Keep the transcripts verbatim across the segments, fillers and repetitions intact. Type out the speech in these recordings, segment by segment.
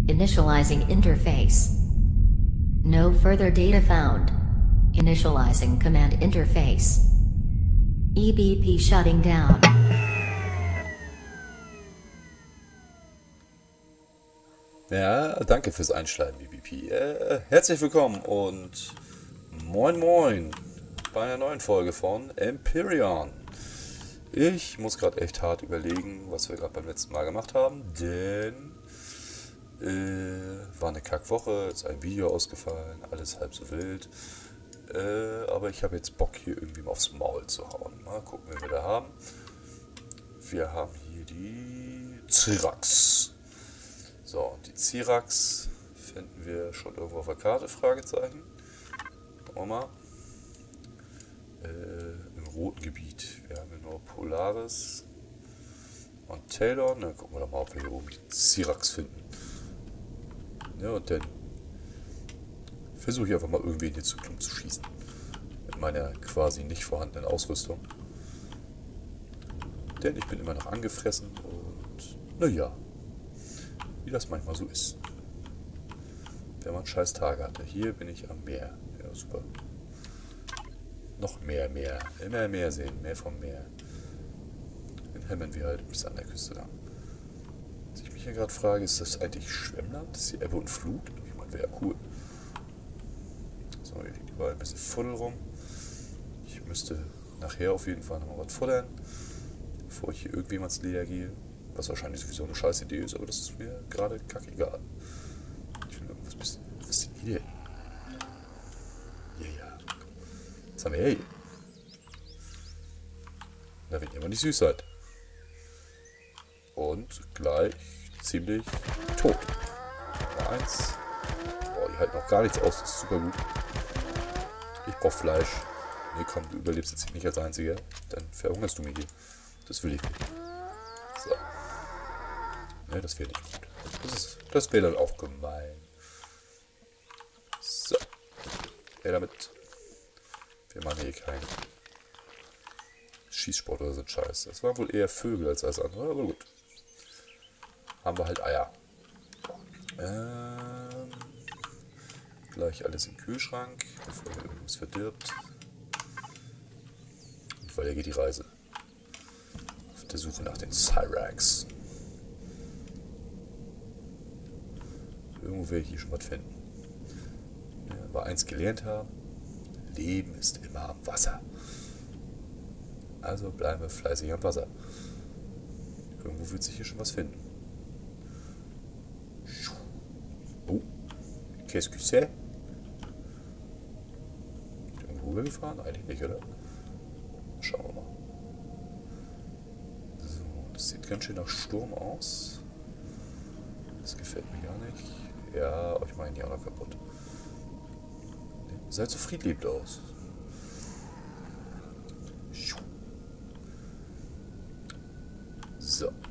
Initializing interface. No further data found. Initializing command interface. E B P shutting down. Ja, danke fürs Einschalten, E B P. Äh, herzlich willkommen und moin moin bei einer neuen Folge von Empyrion. Ich muss gerade echt hart überlegen, was wir gerade beim letzten Mal gemacht haben, denn äh, war eine Kackwoche, ist ein Video ausgefallen, alles halb so wild. Äh, aber ich habe jetzt Bock, hier irgendwie mal aufs Maul zu hauen. Mal gucken, wen wir da haben. Wir haben hier die Cyrax. So, die Cyrax finden wir schon irgendwo auf der Karte, Fragezeichen. Gucken wir mal. Äh, im roten Gebiet. Wir haben hier nur Polaris und Taylor. Dann gucken wir doch mal, ob wir hier oben die Cyrax finden. Ja, und dann versuche ich einfach mal irgendwie in die Zukunft zu schießen. Mit meiner quasi nicht vorhandenen Ausrüstung. Denn ich bin immer noch angefressen und naja, wie das manchmal so ist. Wenn man scheiß Tage hatte. Hier bin ich am Meer. Ja, super. Noch mehr Meer. Immer mehr sehen. Mehr vom Meer. Dann hämmern wir halt bis an der Küste lang. Was ich mich hier gerade frage, ist das eigentlich Schwemmland? Das ist hier Ebbe und Flut? Ich meine, wäre ja cool. So, hier liegt überall ein bisschen Fuddel rum. Ich müsste nachher auf jeden Fall noch mal was futtern, bevor ich hier irgendjemands Leder gehe. Was wahrscheinlich sowieso eine scheiß Idee ist, aber das ist mir gerade kackegal. Ich will irgendwas bisschen. Was ist denn hier? Ja, ja. Was haben wir hier? Da wird jemand nicht süß sein. Und gleich ziemlich tot. Nummer eins. Boah, die halten noch gar nichts aus, das ist super gut. Ich brauch Fleisch. Nee, komm, du überlebst jetzt nicht als Einziger. Dann verhungerst du mir hier. Das will ich nicht. So. Ne, das wäre nicht gut. Das, ist, das wäre dann auch gemein. So. Ja, damit. Wir machen hier keinen Schießsport oder so Scheiß. Das waren wohl eher Vögel als alles andere, aber gut. Haben wir halt Eier. Ähm, gleich alles im Kühlschrank, bevor hier irgendwas verdirbt. Und weiter geht die Reise. Auf der Suche nach den Cyrax. Irgendwo werde ich hier schon was finden. Ja, aber eins gelernt haben: Leben ist immer am Wasser. Also bleiben wir fleißig am Wasser. Irgendwo wird sich hier schon was finden. Oh, qu'est-ce que c'est? Ist irgendwo rübergefahren? Eigentlich nicht, oder? Schauen wir mal. So, das sieht ganz schön nach Sturm aus. Das gefällt mir gar nicht. Ja, euch meinen die auch noch kaputt. Seid so friedliebend aus. So.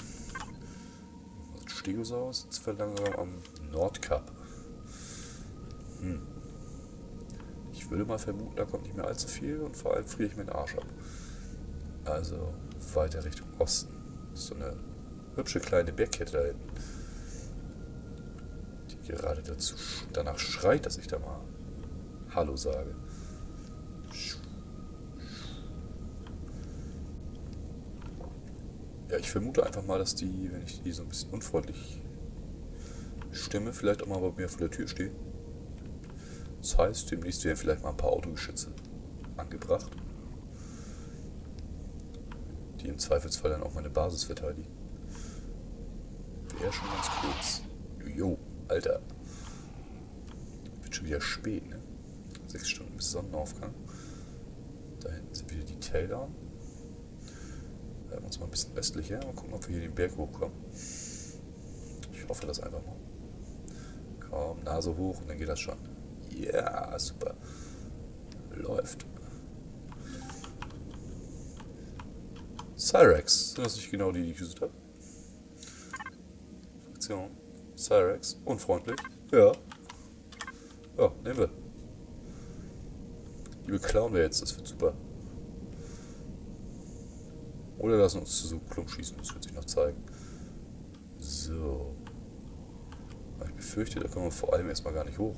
Stegosaurus ist verlangen am Nordkap. Hm. Ich würde mal vermuten, da kommt nicht mehr allzu viel und vor allem friere ich meinen Arsch ab. Also weiter Richtung Osten. So eine hübsche kleine Bergkette da hinten. Die gerade dazu, danach schreit, dass ich da mal Hallo sage. Ja, ich vermute einfach mal, dass die, wenn ich die so ein bisschen unfreundlich stimme, vielleicht auch mal bei mir vor der Tür stehen. Das heißt, demnächst werden vielleicht mal ein paar Autogeschütze angebracht, die im Zweifelsfall dann auch meine Basis verteidigen. Wäre schon ganz kurz. Jo, Alter. Wird schon wieder spät, ne? Sechs Stunden bis Sonnenaufgang. Da hinten sind wieder die Taylor. Bleiben wir uns mal ein bisschen östlicher. Mal gucken, ob wir hier den Berg hochkommen. Ich hoffe das einfach mal. Komm, Nase hoch und dann geht das schon. Ja, yeah, super. Läuft. Cyrax. Sind das nicht genau die, die ich gesucht habe? Fraktion. Cyrax. Unfreundlich. Ja. Ja, nehmen wir. Die beklauen wir jetzt. Das wird super. Oder lassen uns zu so Klump schießen. Das wird sich noch zeigen. So. befürchte, da kommen wir vor allem erstmal gar nicht hoch.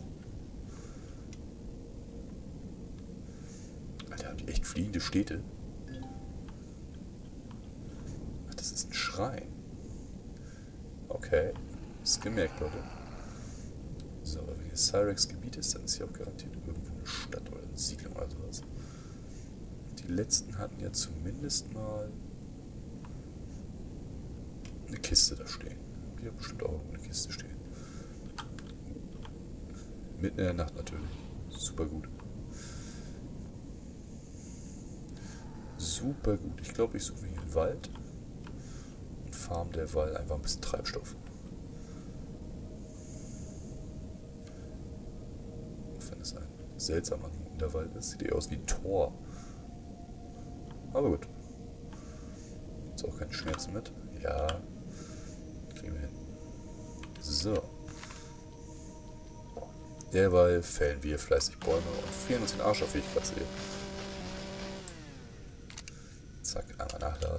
Alter, haben die echt fliegende Städte? Ach, das ist ein Schrein. Okay, ist gemerkt, Leute. So, aber wenn hier Cyrex Gebiet ist, dann ist hier auch garantiert irgendwo eine Stadt oder eine Siedlung oder sowas. Die letzten hatten ja zumindest mal eine Kiste da stehen. Die hat bestimmt auch irgendwo eine Kiste stehen. Mitten in der Nacht natürlich. Super gut. Super gut. Ich glaube, ich suche mir hier einen Wald und farm derweil einfach ein bisschen Treibstoff. Auch wenn es ein seltsamer Wald ist. Sieht eher aus wie ein Tor. Aber gut. Ist auch keine Schmerzen mit. Ja. Kriegen wir hin. So. Derweil fällen wir fleißig Bäume und frieren uns den Arsch auf, wie ich gerade sehe. Zack, einmal nachladen.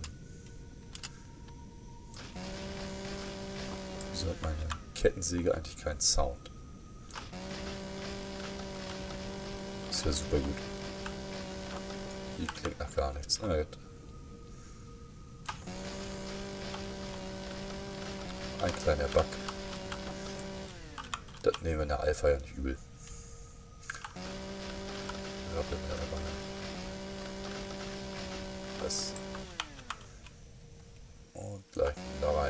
Wieso hat meine Kettensäge eigentlich keinen Sound? Das wäre super gut. Die klingt nach gar nichts. Na gut. Ein kleiner Bug. Das nehmen wir in der Alpha ja nicht übel. Das. Und gleich da rein.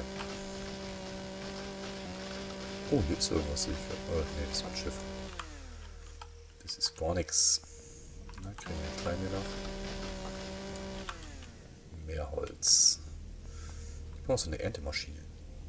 Oh, hier ist irgendwas sicher. Oh, nee, das ist ein Schiff. Das ist gar nichts. Na, kriegen wir einen kleinen noch. Mehr Holz. Ich brauche so eine Erntemaschine.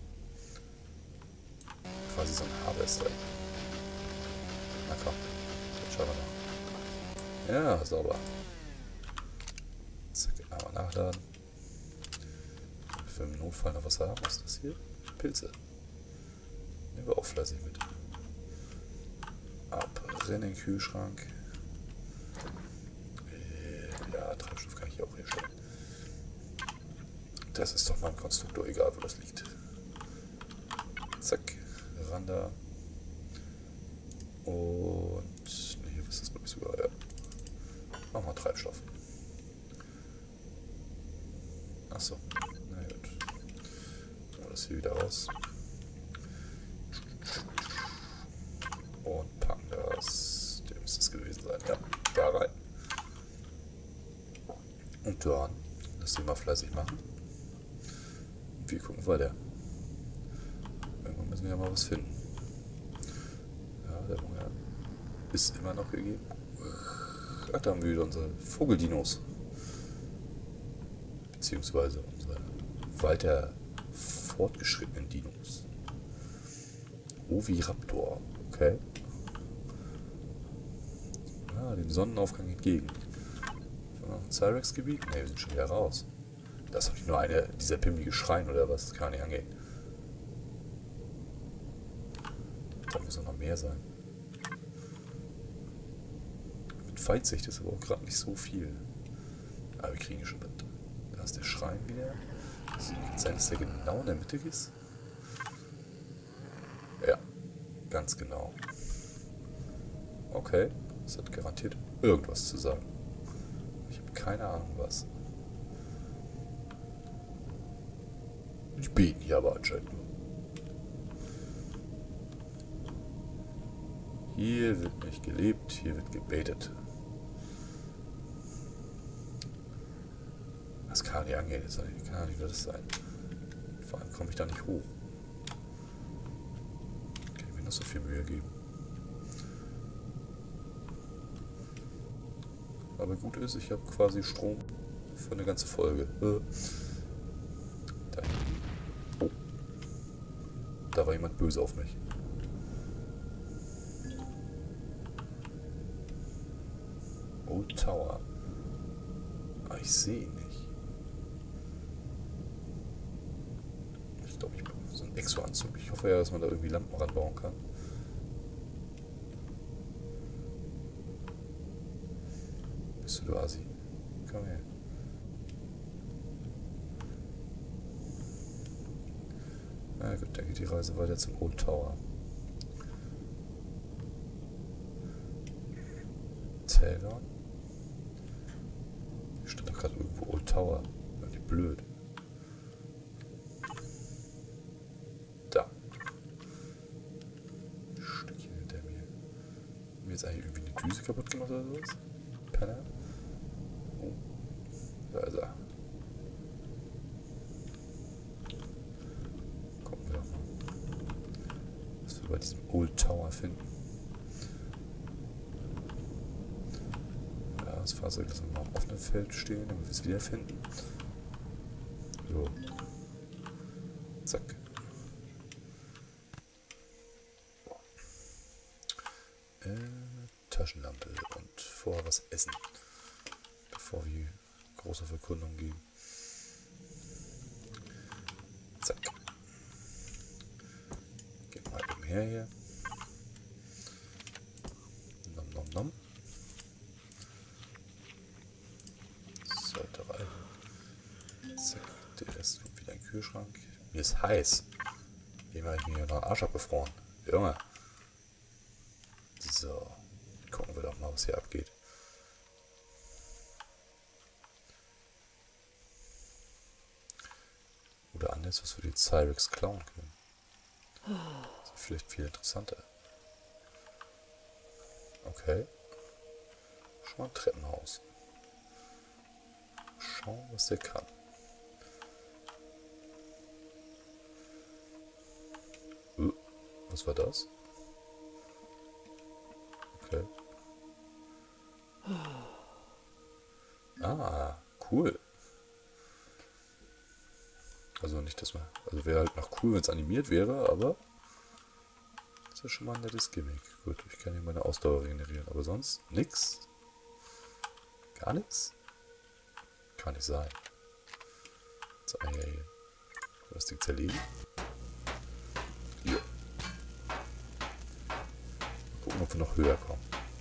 Quasi so ein Harvester. Na komm, jetzt schauen wir noch. Ja, sauber. Zack, einmal nachladen. Für im Notfall noch was haben. Was ist das hier? Pilze. Nehmen wir auch fleißig mit. Abbrennen in den Kühlschrank. Ja, Treibstoff kann ich hier auch herstellen. Das ist doch mein Konstruktor, egal wo das liegt. Zack, ran da. Und ne, hier ist das, glaube ich, sogar, ja. Machen wir Treibstoff. Achso, na gut. Nehmen wir das hier wieder raus. Und packen das. Der müsste es gewesen sein. Ja, da rein. Und dann lass den mal fleißig machen. Und wir gucken weiter. Irgendwann müssen wir ja mal was finden. Ja, der Hunger ist immer noch gegeben. Ach, da haben wir wieder unsere Vogeldinos. Beziehungsweise unsere weiter fortgeschrittenen Dinos. Oviraptor. Okay. Ja, dem Sonnenaufgang entgegen. Noch ein Cyrex-Gebiet? Ne, wir sind schon wieder raus. Das ist doch nicht nur eine dieser pimmlige Schreien oder was? Das kann nicht angehen. Da muss noch mehr sein. Mit Weitsicht ist aber auch gerade nicht so viel. Aber wir kriegen schon mit. Da ist der Schrein wieder. Das kann sein, dass der genau in der Mitte ist. Ja, ganz genau. Okay, das hat garantiert irgendwas zu sagen. Ich habe keine Ahnung was. Die beten hier aber anscheinend nur. Hier wird nicht gelebt, hier wird gebetet. Das kann nicht angehen, das kann nicht das sein. Vor allem komme ich da nicht hoch. Kann ich mir noch so viel Mühe geben. Aber gut ist, ich habe quasi Strom für eine ganze Folge. Da, oh. Da war jemand böse auf mich. Old Tower. Ah, ich sehe ihn nicht. Ich glaube, ich brauche so einen Exo-Anzug. Ich hoffe ja, dass man da irgendwie Lampen ranbauen kann. Bist du, du Asi? Komm her. Na gut, dann geht die Reise weiter zum Old Tower. Telgon. Hier stand doch gerade irgendwo Old Tower. Irgendwie blöd. Da. Ein Stückchen hinter mir. Haben wir jetzt eigentlich irgendwie eine Düse kaputt gemacht oder sowas? Penner. Oh. Da ist er. Gucken wir doch mal, was wir bei diesem Old Tower finden. Ja, das Fahrzeug lassen wir mal auf offenem Feld stehen, damit wir es wiederfinden. So. Zack. Äh, Taschenlampe und vorher was essen, bevor wir große Verkundung gehen. Zack. Gehen wir mal eben her hier. Nom nom nom. Sollte reichen. Zack. Der Rest kommt wieder in den Kühlschrank. Mir ist heiß. Dem habe ich mir noch den Arsch abgefroren. Junge. So. Gucken wir doch mal, was hier abgeht. Oder anders, was wir den Cyrex klauen können. Das ist vielleicht viel interessanter. Okay. Schon mal ein Treppenhaus. Schauen, was der kann. Uh, was war das? Okay. Ah, cool. Also nicht, dass man... Also wäre halt noch cool, wenn es animiert wäre, aber... Das ist ja schon mal ein nettes Gimmick. Gut, ich kann hier meine Ausdauer regenerieren, aber sonst nix. Gar nichts? Kann nicht sein. Jetzt haben wir hier das Ding zerlegen. Ja. Gucken, ob wir noch höher kommen.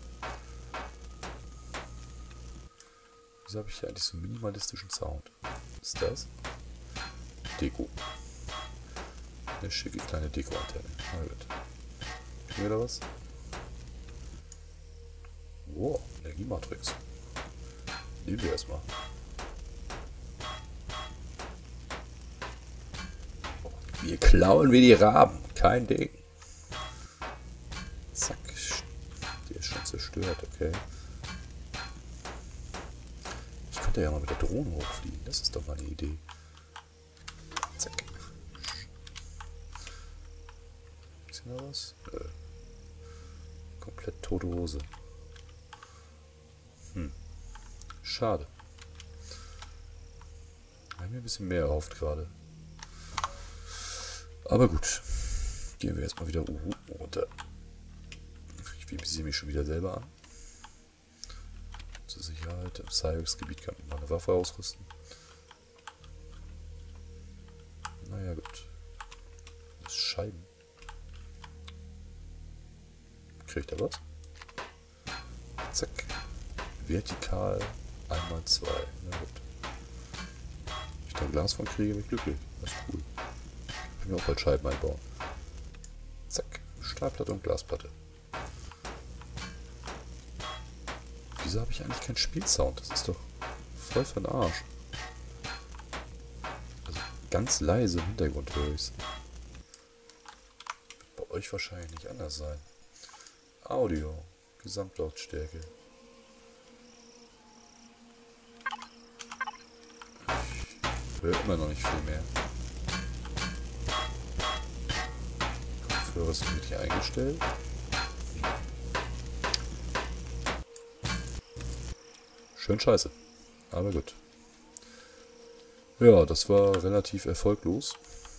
Wieso habe ich hier eigentlich so einen minimalistischen Sound? Was ist das? Deko. Eine schicke kleine Deko-Antenne. Na gut. Kriegen wir da was? Wow, Energiematrix. Nehmen wir erstmal. Wir klauen wie die Raben. Kein Ding. Zack. Der ist schon zerstört, okay. Ich könnte ja mal mit der Drohne hochfliegen. Das ist doch mal eine Idee. Zack. Ist hier noch was? Äh. Komplett tote Hose. Hm. Schade. Ich habe mir ein bisschen mehr erhofft gerade. Aber gut. Gehen wir erstmal wieder uh, runter. Ich visiere mich schon wieder selber an. Zur Sicherheit. Im Cyrex-Gebiet kann man mal eine Waffe ausrüsten. Naja, gut. Das ist Scheiben. Kriegt er was? Zack. Vertikal einmal zwei. Na gut. Wenn ich da ein Glas von kriege, bin ich glücklich. Das ist cool. Ich kann mir auch bald Scheiben einbauen. Zack. Stahlplatte und Glasplatte. Wieso habe ich eigentlich keinen Spielsound? Das ist doch voll für den Arsch. Also ganz leise im Hintergrund höre ich es. Bei euch wahrscheinlich nicht anders sein. Audio. Gesamtlautstärke. Ich höre immer noch nicht viel mehr. Kopfhörer sind richtig eingestellt. Schön scheiße. Aber gut. Ja, das war relativ erfolglos.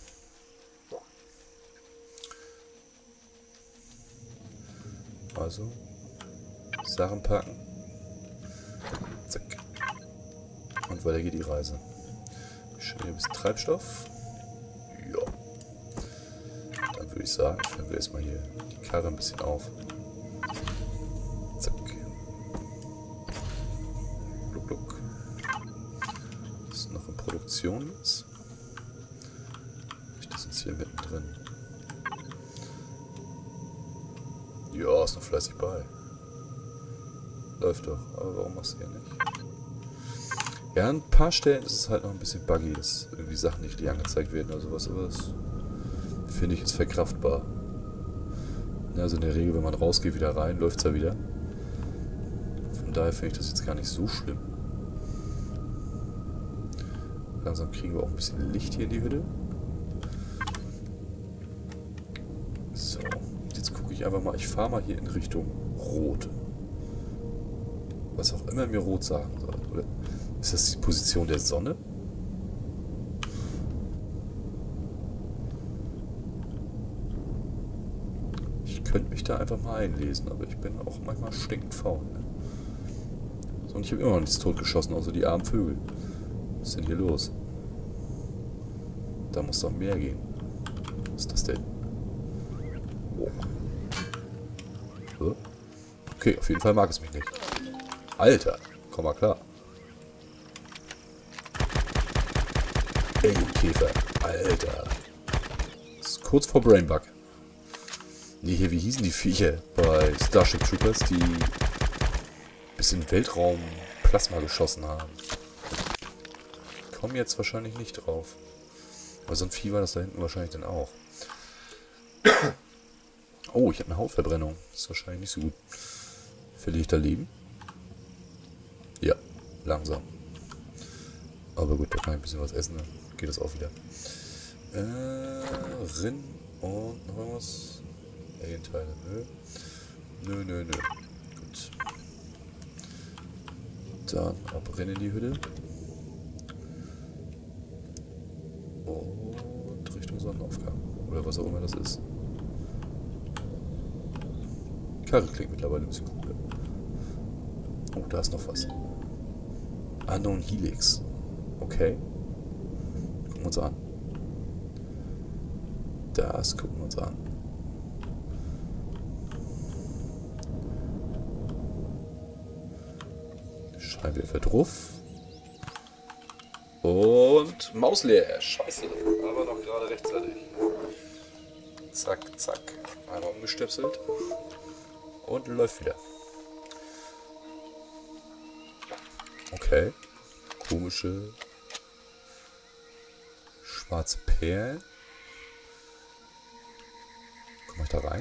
Also, Sachen packen. Zack. Und weiter geht die Reise. Schön hier ein bisschen Treibstoff. Ja. Dann würde ich sagen, füllen wir erstmal hier die Karre ein bisschen auf. Zack. Gluck, gluck. Das ist noch in Produktion jetzt. Das ist hier mittendrin. Ja, ist noch fleißig bei. Läuft doch. Aber warum machst du ja nicht? Ja, an ein paar Stellen ist es halt noch ein bisschen buggy, dass irgendwie Sachen nicht richtig angezeigt werden oder sowas. Aber das finde ich jetzt verkraftbar. Also in der Regel, wenn man rausgeht, wieder rein, läuft es ja wieder. Von daher finde ich das jetzt gar nicht so schlimm. Langsam kriegen wir auch ein bisschen Licht hier in die Hütte. So, jetzt gucke ich einfach mal. Ich fahre mal hier in Richtung Rot. Was auch immer mir Rot sagen soll. Oder ist das die Position der Sonne? Ich könnte mich da einfach mal einlesen, aber ich bin auch manchmal stinkend faul. Ne? So, und ich habe immer noch nichts totgeschossen, außer die armen Vögel. Was ist denn hier los? Da muss doch mehr gehen. Was ist das denn? Oh. Okay, auf jeden Fall mag es mich nicht. Alter, komm mal klar. Ey, Käfer. Alter. Das ist kurz vor Brainbug. Nee, hier, wie hießen die Viecher bei Starship Troopers, die bis in den Weltraum Plasma geschossen haben? Kommen jetzt wahrscheinlich nicht drauf. Aber so ein Vieh war das da hinten wahrscheinlich dann auch. Oh, ich habe eine Hautverbrennung. Das ist wahrscheinlich nicht so gut. Verliere ich da Leben? Ja, langsam. Aber gut, da kann ich ein bisschen was essen, dann geht das auch wieder. Äh, Rinn und noch irgendwas. Alien-Teile, nö. Nö, nö, nö. Gut. Dann ab Rinn in die Hütte. Und Richtung Sonnenaufgang. Oder was auch immer das ist. Karre klingt mittlerweile ein bisschen cooler. Oh, da ist noch was. Unknown Helix. Okay. Gucken wir uns an. Das gucken wir uns an. Scheinwerfer drauf. Und Maus leer. Scheiße. Aber noch gerade rechtzeitig. Zack, zack. Einmal umgestöpselt. Und läuft wieder. Okay. Komische schwarze Perlen. Komm ich da rein?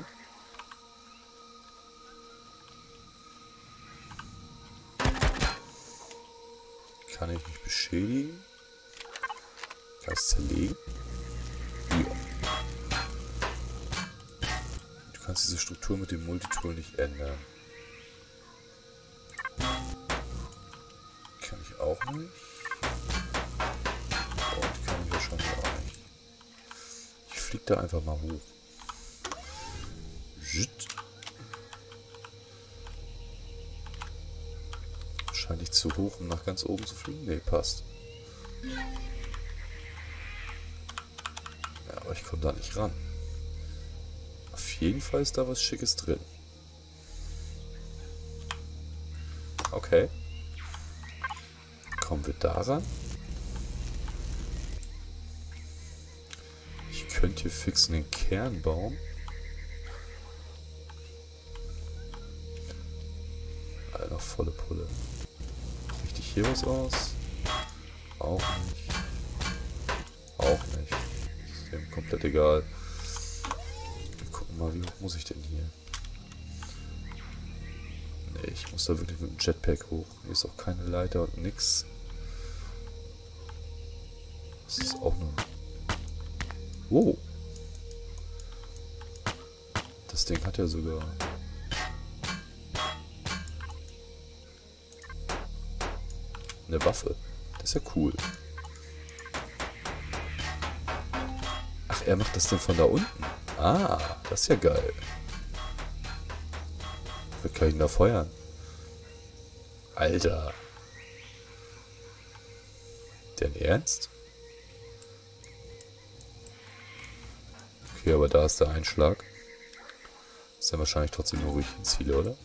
Kann ich nicht beschädigen? Kann ich es zerlegen? Ja. Du kannst diese Struktur mit dem Multitool nicht ändern. Kann ich auch nicht. Und kann ich wahrscheinlich auch nicht. Ich fliege da einfach mal hoch. Wahrscheinlich zu hoch, um nach ganz oben zu fliegen. Ne, passt. Ja, aber ich komme da nicht ran. Auf jeden Fall ist da was Schickes drin. Okay. Kommen wir da ran? Ich könnte hier fix einen Kern bauen. Alter, volle Pulle. Richte ich hier was aus? Auch nicht. Auch nicht. Ist dem komplett egal. Wir gucken mal, wie hoch muss ich denn hier? Ne, ich muss da wirklich mit dem Jetpack hoch. Hier ist auch keine Leiter und nix. Das ist auch nur... Oh! Das Ding hat ja sogar... eine Waffe. Das ist ja cool. Ach, er macht das denn von da unten? Ah, das ist ja geil. Was kann ich denn da feuern? Alter. Dein Ernst? Okay, aber da ist der Einschlag. Ist ja wahrscheinlich trotzdem nur ruhig in Ziele, oder?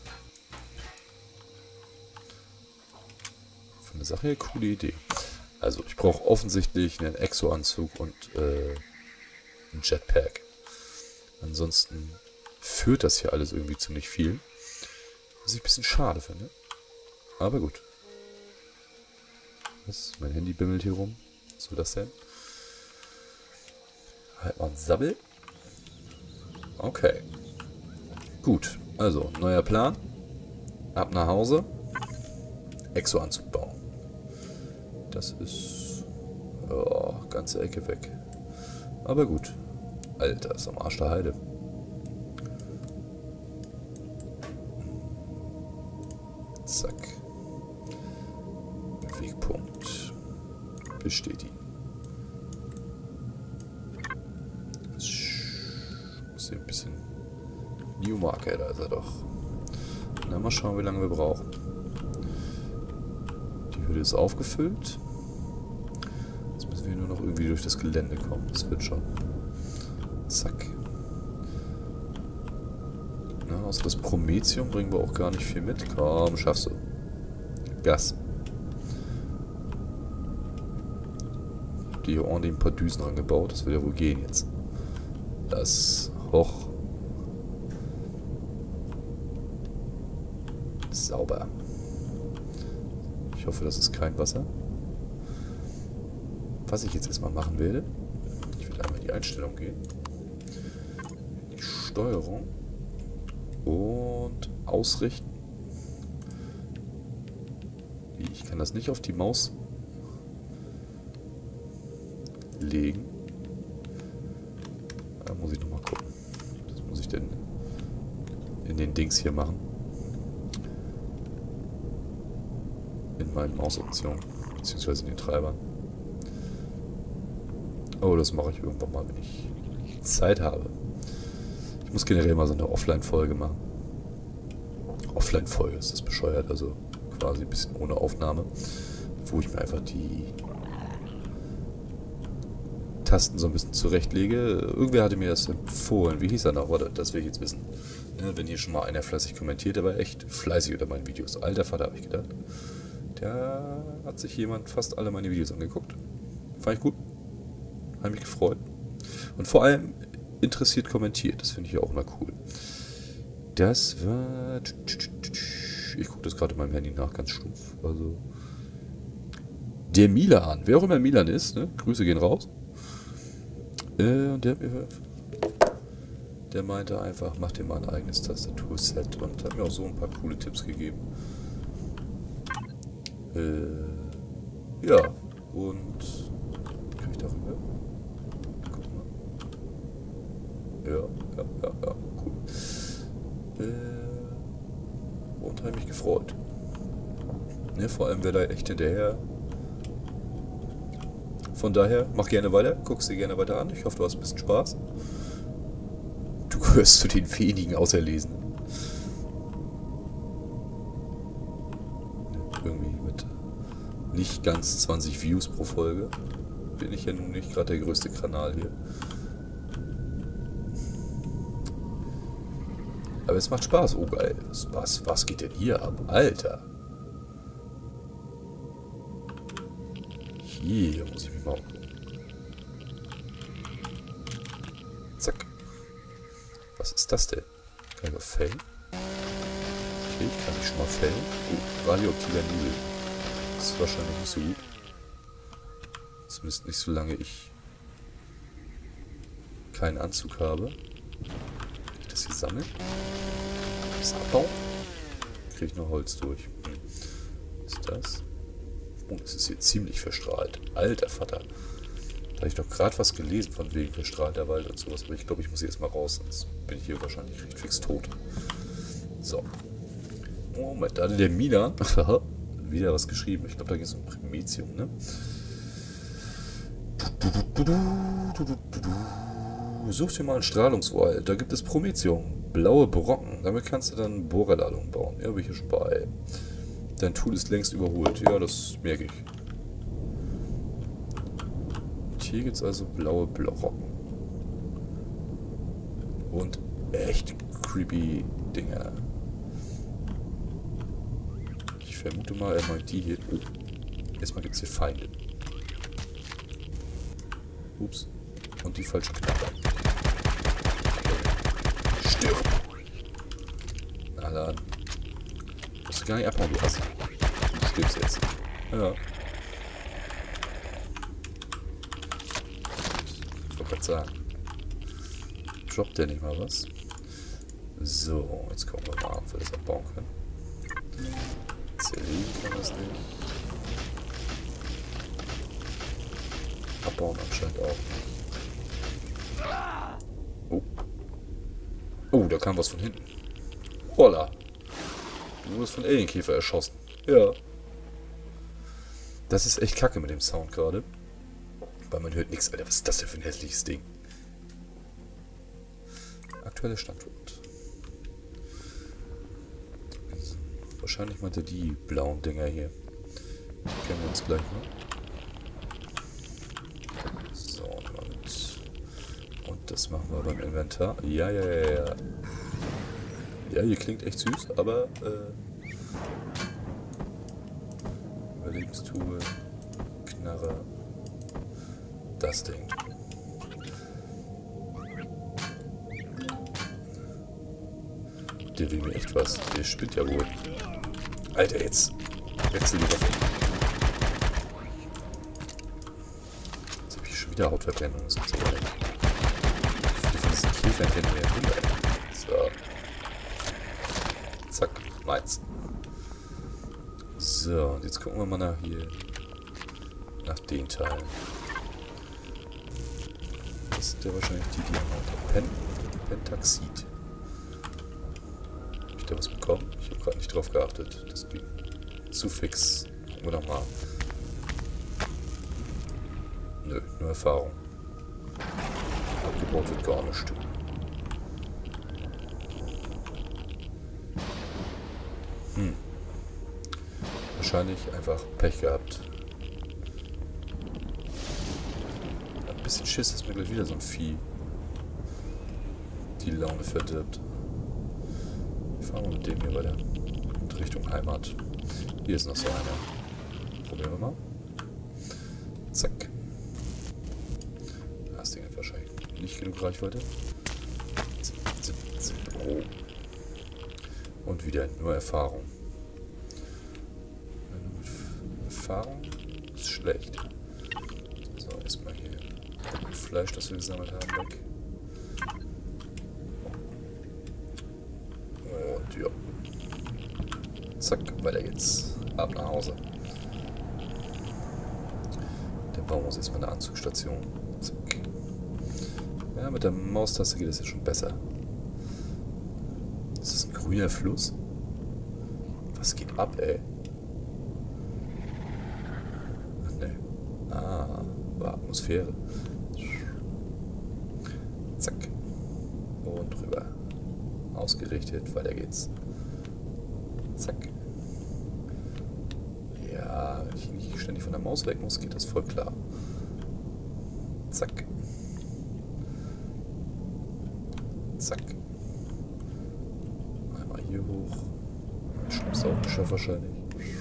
Für eine Sache, coole Idee. Also, ich brauche offensichtlich einen Exo-Anzug und äh, einen Jetpack. Ansonsten führt das hier alles irgendwie zu nicht viel. Was ich ein bisschen schade finde. Aber gut. Was? Mein Handy bimmelt hier rum. Was soll das denn? Halt mal ein Sabbel. Okay. Gut. Also, neuer Plan. Ab nach Hause. Exo-Anzug bauen. Das ist... Oh, ganze Ecke weg. Aber gut. Alter, ist am Arsch der Heide. Zack. Wegpunkt. Bestätigen. Muss hier ein bisschen... New Marker, da ist er doch. Na, mal schauen, wie lange wir brauchen. Die Hütte ist aufgefüllt. Jetzt müssen wir nur noch irgendwie durch das Gelände kommen. Das wird schon. Zack. Na, außer das Prometheum bringen wir auch gar nicht viel mit. Komm, schaffst du. Gas. Die hier ordentlich ein paar Düsen rangebaut. Das wird ja wohl gehen jetzt. Das hoch. Sauber. Ich hoffe, das ist kein Wasser. Was ich jetzt erstmal machen werde, ich werde einmal in die Einstellung gehen, die Steuerung und ausrichten. Ich kann das nicht auf die Maus legen. Da muss ich nochmal gucken. Das muss ich denn in den Dings hier machen. In meinen Mausoptionen, beziehungsweise in den Treibern. Oh, das mache ich irgendwann mal, wenn ich Zeit habe. Ich muss generell mal so eine Offline-Folge machen. Offline-Folge, ist das bescheuert, also quasi ein bisschen ohne Aufnahme, wo ich mir einfach die Tasten so ein bisschen zurechtlege. Irgendwer hatte mir das empfohlen. Wie hieß er noch? Warte, das will ich jetzt wissen. Ja, wenn hier schon mal einer fleißig kommentiert, der war echt fleißig unter meinen Videos. Alter Vater, habe ich gedacht. Da hat sich jemand fast alle meine Videos angeguckt. Fand ich gut. Habe mich gefreut. Und vor allem interessiert kommentiert. Das finde ich ja auch mal cool. Das war... Ich gucke das gerade in meinem Handy nach, ganz stumpf. Also... Der Milan. Wer auch immer Milan ist, ne? Grüße gehen raus. Äh, und der, der meinte einfach, mach dir mal ein eigenes Tastaturset. Und hat mir auch so ein paar coole Tipps gegeben. Äh, ja, und krieg ich darüber? Guck mal. Ja, ja, ja, ja, cool. Äh, und habe mich gefreut. Ne, vor allem wer da echt hinterher. Von daher, mach gerne weiter, guckst dir gerne weiter an. Ich hoffe, du hast ein bisschen Spaß. Du gehörst zu den wenigen Auserlesenen. Irgendwie mit nicht ganz zwanzig Views pro Folge. Bin ich ja nun nicht gerade der größte Kanal hier. Aber es macht Spaß. Oh geil. Was, was geht denn hier ab? Alter. Hier muss ich mich mal umgucken. Zack. Was ist das denn? Kann ich noch fällen? Okay, ich kann mich schon mal fällen. Oh, radioaktiver Nebel. Das ist wahrscheinlich nicht so gut. Zumindest nicht so lange ich keinen Anzug habe. Kann ich das hier sammeln? Das abbauen? Kriege ich noch Holz durch. Hm. Was ist das? Oh, das ist hier ziemlich verstrahlt. Alter Vater. Da habe ich doch gerade was gelesen von wegen verstrahlter Wald und sowas. Aber ich glaube, ich muss hier erstmal raus, sonst bin ich hier wahrscheinlich recht fix tot. So. Moment, da hatte der Milan wieder was geschrieben. Ich glaube, da geht es um Prometheum, ne? Such dir mal einen Strahlungswald. Da gibt es Prometheum. Blaue Brocken. Damit kannst du dann Bohrerladungen bauen. Ja, bin ich hier schon bei. Dein Tool ist längst überholt. Ja, das merke ich. Und hier gibt es also blaue Brocken. Und echt creepy Dinger. Ich vermute mal, er meint die hier. Oh. Erstmal gibt es hier Feinde. Ups. Und die falschen Knapper. Stirb! Na dann. gar nicht abhauen, du Ass. Du stirbst jetzt. Ja. Ich wollte gerade sagen. Droppt der nicht mal was? So, jetzt gucken wir mal, ob wir das abbauen können. Zerlegen kann das nicht. Abbauen anscheinend auch nicht. Oh. Oh, da kam was von hinten. Voila. Du wurdest von Alienkäfer erschossen. Ja. Das ist echt kacke mit dem Sound gerade. Weil man hört nichts. Alter, was ist das denn für ein hässliches Ding? Aktueller Standort. Also, wahrscheinlich meinte die blauen Dinger hier. Die kennen wir uns gleich mal. So, damit. Und das machen wir beim Inventar. Ja, ja, ja, ja. Ja, hier klingt echt süß, aber äh, Überlebenstool, Knarre, das Ding. Der will mir echt was. Der spinnt ja wohl. Alter, jetzt wechsel die Waffe. Jetzt habe ich schon wieder Hautverbrennung. Das gibt's aber nicht. Die von diesen Käfern kennen wir ja Wunder. So. Zack, meins. So, und jetzt gucken wir mal nach hier. Nach den Teilen. Das sind ja wahrscheinlich die, die haben Pen Pentaxid. Habe ich da was bekommen? Ich habe gerade nicht drauf geachtet. Das ging zu fix. Gucken wir nochmal. Nö, nur Erfahrung. Abgebaut wird gar nicht. Hm. Wahrscheinlich einfach Pech gehabt. Ein bisschen Schiss, dass mir gleich wieder so ein Vieh die Laune verdirbt. Fahren wir mit dem hier weiter. In Richtung Heimat. Hier ist noch so einer. Probieren wir mal. Zack. Das Ding hat wahrscheinlich nicht genug Reichweite. Zip, zip, zip. Oh. Und wieder nur Erfahrung. Erfahrung ist schlecht. So, erstmal hier Fleisch, das wir gesammelt haben, weg. Und ja. Zack, weiter geht's. Ab nach Hause. Der bauen wir uns jetzt mal eine Anzugsstation. Zack. Ja, mit der Maustaste geht es ja schon besser. Ist das ein grüner Fluss? Was geht ab, ey? Ach ne. Ah, war Atmosphäre. Zack. Und rüber. Ausgerichtet, weiter geht's. Zack. Ja, wenn ich nicht ständig von der Maus weg muss, geht das voll klar. Zack. Zack. Einmal hier hoch. Schnappst du auch geschafft wahrscheinlich.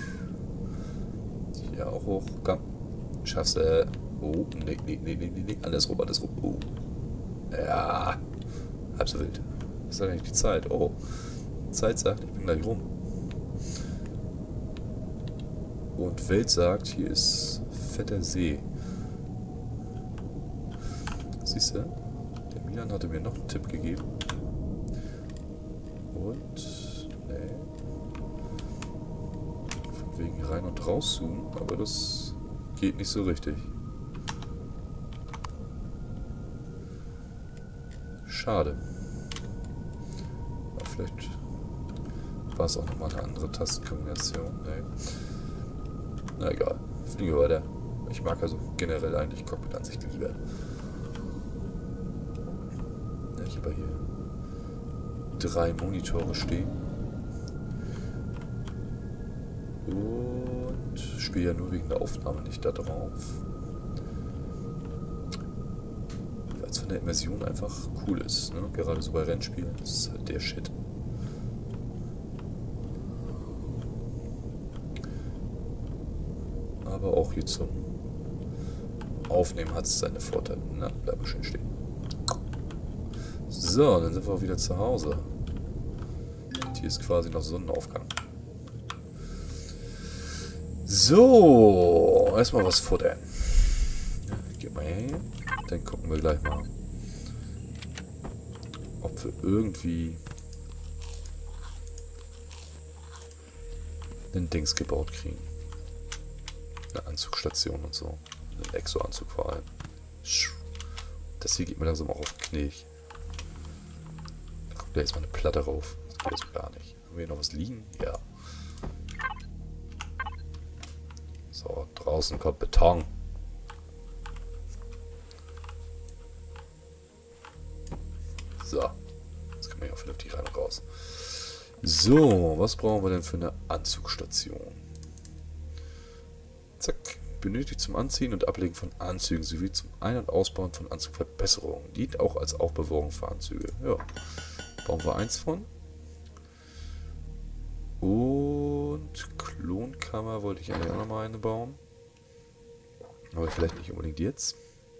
Hier auch hoch. Komm. Schaffst du. Äh, oh, nee, nee, nee, nee, nee. Andersrum, andersrum. Oh. Ja. Halb so wild. Was ist eigentlich die Zeit? Oh. Zeit sagt, ich bin gleich rum. Und Welt sagt, hier ist fetter See. Siehst du? Der Milan hatte mir noch einen Tipp gegeben. Und, nee. Von wegen rein und raus zoomen, aber das geht nicht so richtig. Schade. Aber vielleicht war es auch nochmal eine andere Tastenkombination. Nee. Na egal. Fliegen wir weiter. Ich mag also generell eigentlich Cockpit-Ansicht lieber. Ja, ich habe hier drei Monitore stehen. Und spiele ja nur wegen der Aufnahme nicht da drauf. Weil es von der Immersion einfach cool ist. Ne? Gerade so bei Rennspielen. Das ist halt der Shit. Aber auch hier zum Aufnehmen hat es seine Vorteile. Na, bleib mal schön stehen. So, dann sind wir auch wieder zu Hause. Und hier ist quasi noch Sonnenaufgang. So, erstmal was futtern. Geh mal her. Dann gucken wir gleich mal, ob wir irgendwie einen Dings gebaut kriegen. Eine Anzugsstation und so. Einen Exo-Anzug vor allem. Das hier geht mir langsam auch auf den Knick. Da kommt da jetzt mal eine Platte rauf. Das geht jetzt gar nicht. Haben wir hier noch was liegen? Ja. So, draußen kommt Beton. So. Jetzt kann man ja auch vernünftig rein und raus. So, was brauchen wir denn für eine Anzugsstation? Zack. Benötigt zum Anziehen und Ablegen von Anzügen sowie zum Ein- und Ausbauen von Anzugverbesserungen. Dient auch als Aufbewahrung für Anzüge. Ja. Bauen wir eins von. Und Klonkammer wollte ich eigentlich auch nochmal eine bauen. Aber vielleicht nicht unbedingt jetzt.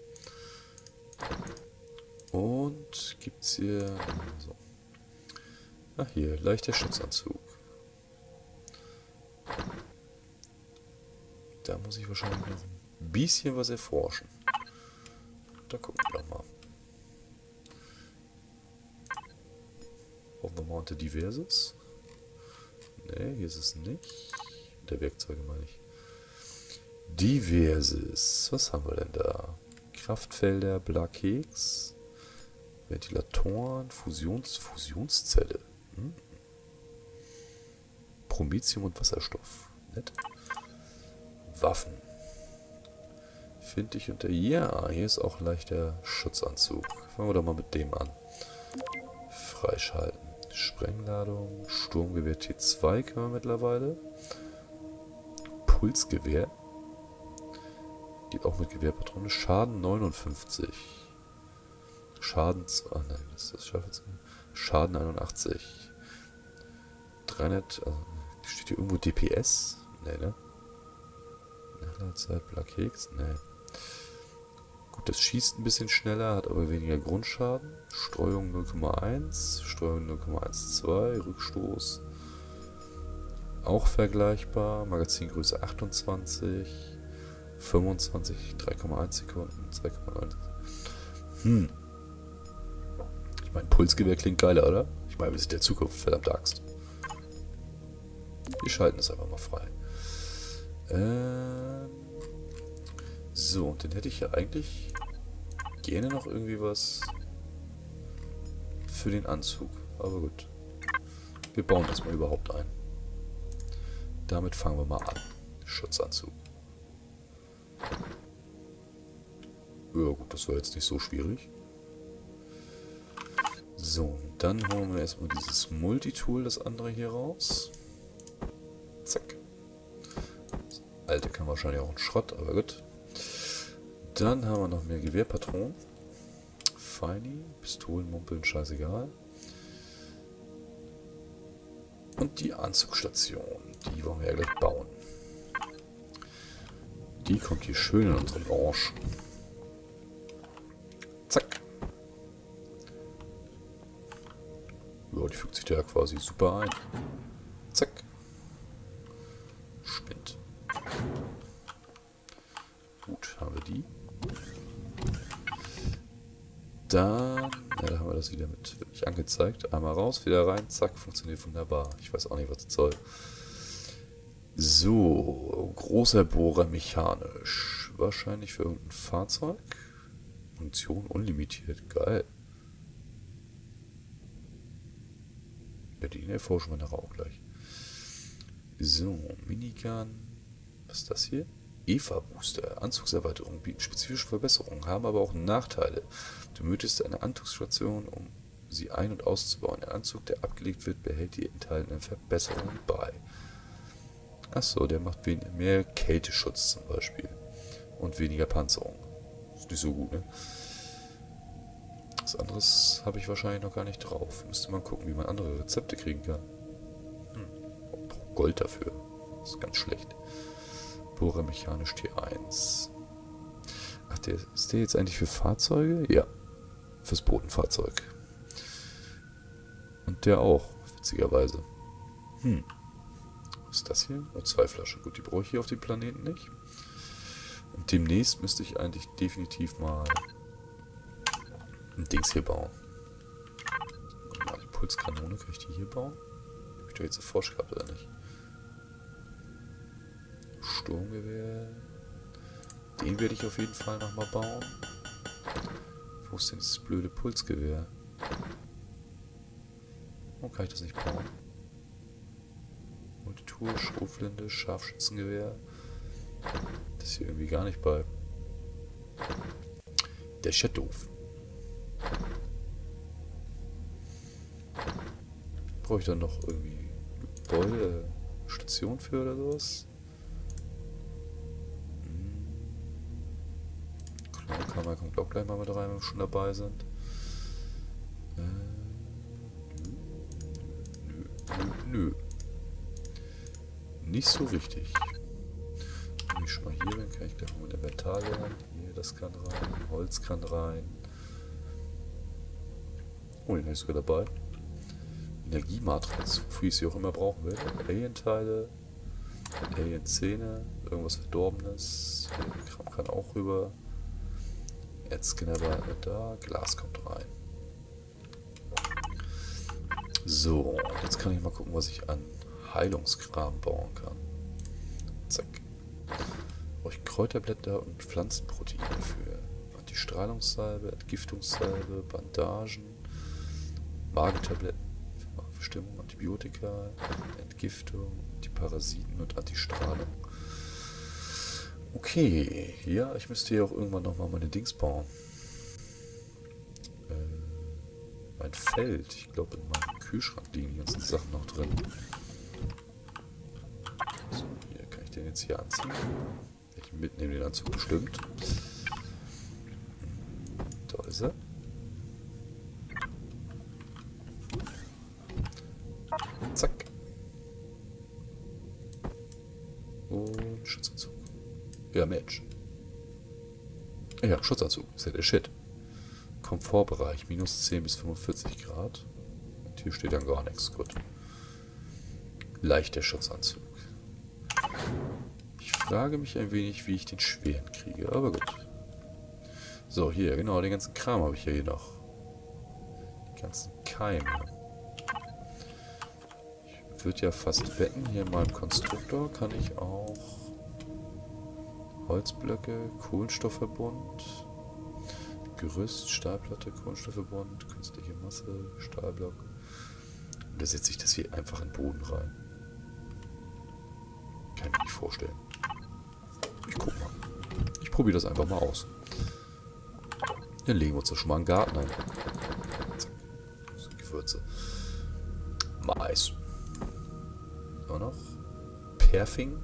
Und gibt es hier... So. Ach hier, leichter Schutzanzug. Da muss ich wahrscheinlich noch ein bisschen was erforschen. Da gucken wir doch mal. Hoffen wir mal unter Diverses. Ne, hier ist es nicht. Der Werkzeuge meine ich. Diverses. Was haben wir denn da? Kraftfelder, Blakeks, Ventilatoren, Fusions Fusionszelle. Hm. Promethium und Wasserstoff. Nett. Waffen. Finde ich unter... Ja, hier ist auch ein leichter Schutzanzug. Fangen wir doch mal mit dem an. Freischalten. Sprengladung. Sturmgewehr T zwei können wir mittlerweile. Pulsgewehr. Geht auch mit Gewehrpatrone. Schaden neunundfünfzig. Schaden... Ah nein, das ist das Schaden. Schaden einundachtzig. dreihundert... Also, steht hier irgendwo D P S? Ne, ne? Nachladzeit, Blakeks? Ne. Gut, das schießt ein bisschen schneller, hat aber weniger Grundschaden. Streuung null Komma eins, Streuung null Komma zwölf, Rückstoß auch vergleichbar. Magazingröße achtundzwanzig, fünfundzwanzig, drei Komma eins Sekunden, zwei Komma neun. Hm. Ich meine, Pulsgewehr klingt geiler, oder? Ich meine, wir sind der Zukunft, verdammte Axt. Wir schalten es einfach mal frei. Ähm, so, und dann hätte ich ja eigentlich gerne noch irgendwie was für den Anzug. Aber gut. Wir bauen das mal überhaupt ein. Damit fangen wir mal an. Schutzanzug. Ja gut, das war jetzt nicht so schwierig. So, dann holen wir erstmal dieses Multitool, das andere hier raus. Zack. Das alte kann wahrscheinlich auch ein Schrott, aber gut. Dann haben wir noch mehr Gewehrpatronen. Feini, Pistolen, Mumpeln, scheißegal. Und die Anzugsstation, die wollen wir ja gleich bauen. Die kommt hier schön in unseren Arsch. Zack. Ja, die fügt sich da quasi super ein. Zack. Spinnt. Gut, haben wir die. Dann, ja, da haben wir das wieder mit wirklich angezeigt. Einmal raus, wieder rein, zack, funktioniert wunderbar. Ich weiß auch nicht, was das soll. So, großer Bohrer mechanisch. Wahrscheinlich für irgendein Fahrzeug. Munition unlimitiert, geil. Ja, den erforschen wir nachher auch gleich. So, Minigun. Was ist das hier? E V A-Booster. Anzugserweiterungen bieten spezifische Verbesserungen, haben aber auch Nachteile. Du benötigst eine Anzugsstation, um sie ein- und auszubauen. Der Anzug, der abgelegt wird, behält die enthaltenen Verbesserungen bei. Achso, der macht mehr Kälteschutz zum Beispiel. Und weniger Panzerung. Ist nicht so gut, ne? Was anderes habe ich wahrscheinlich noch gar nicht drauf. Müsste man gucken, wie man andere Rezepte kriegen kann. Hm. Ich brauche Gold dafür. Das ist ganz schlecht. Bohrer mechanisch T eins. Ach, der, ist der jetzt eigentlich für Fahrzeuge? Ja. Fürs Bodenfahrzeug. Und der auch, witzigerweise. Hm. Was Was ist das hier? Oh, zwei Flaschen. Gut, die brauche ich hier auf dem Planeten nicht. Und demnächst müsste ich eigentlich definitiv mal ein Dings hier bauen. Mal die Pulskanone, kann ich die hier bauen? Hab ich doch jetzt erforscht gehabt, oder nicht? Sturmgewehr. Den werde ich auf jeden Fall nochmal bauen. Wo ist denn dieses blöde Pulsgewehr? Warum kann ich das nicht bauen? Multitool, Schrotflinte, Scharfschützengewehr. Das ist hier irgendwie gar nicht bei. Der ist ja doof. Brauche ich dann noch irgendwie Gebäude, äh, Station für oder sowas? Klonkammer kommt auch gleich mal mit rein, wenn wir schon dabei sind. Äh, nö, nö, nö, nö. Nicht so richtig. Wenn ich schon mal hier bin, kann ich gleich mal mit der Metall lernen. Hier, das kann rein, Holz kann rein. Oh, den habe ich sogar dabei. Energiematrix, wofür ich sie auch immer brauchen will. Alien-Teile, Alien-Zähne, irgendwas Verdorbenes. Hier, der Kram kann auch rüber. Erzscanner war da, Glas kommt rein. So, jetzt kann ich mal gucken, was ich an Heilungskram bauen kann. Zack. Brauche ich Kräuterblätter und Pflanzenproteine für. Antistrahlungssalbe, Entgiftungssalbe, Bandagen, Magentabletten, Verstimmung, Antibiotika, Entgiftung, Antiparasiten und Antistrahlung. Okay, ja, ich müsste hier auch irgendwann nochmal meine Dings bauen. Äh, mein Feld, ich glaube in meinem Kühlschrank liegen die ganzen Sachen noch drin. So, hier kann ich den jetzt hier anziehen. Ich mitnehme den Anzug bestimmt. Da ist er. Zack. Und Schutzanzug. Ja, Mensch. Ja, Schutzanzug. Ist ja der Shit. Komfortbereich. Minus zehn bis fünfundvierzig Grad. Und hier steht dann gar nichts. Gut. Leichter Schutzanzug. Ich frage mich ein wenig, wie ich den schweren kriege. Aber gut. So, hier. Genau, den ganzen Kram habe ich ja hier noch. Die ganzen Keime. Ich würde ja fast wetten, hier in meinem Konstruktor kann ich auch Holzblöcke, Kohlenstoffverbund, Gerüst, Stahlplatte, Kohlenstoffverbund, künstliche Masse, Stahlblock. Und da setze ich das hier einfach in den Boden rein. Kann ich mir nicht vorstellen. Ich guck mal. Ich probiere das einfach mal aus. Dann legen wir uns da schon mal einen Garten ein. Zack. Gewürze. Mais. So noch. Perfing.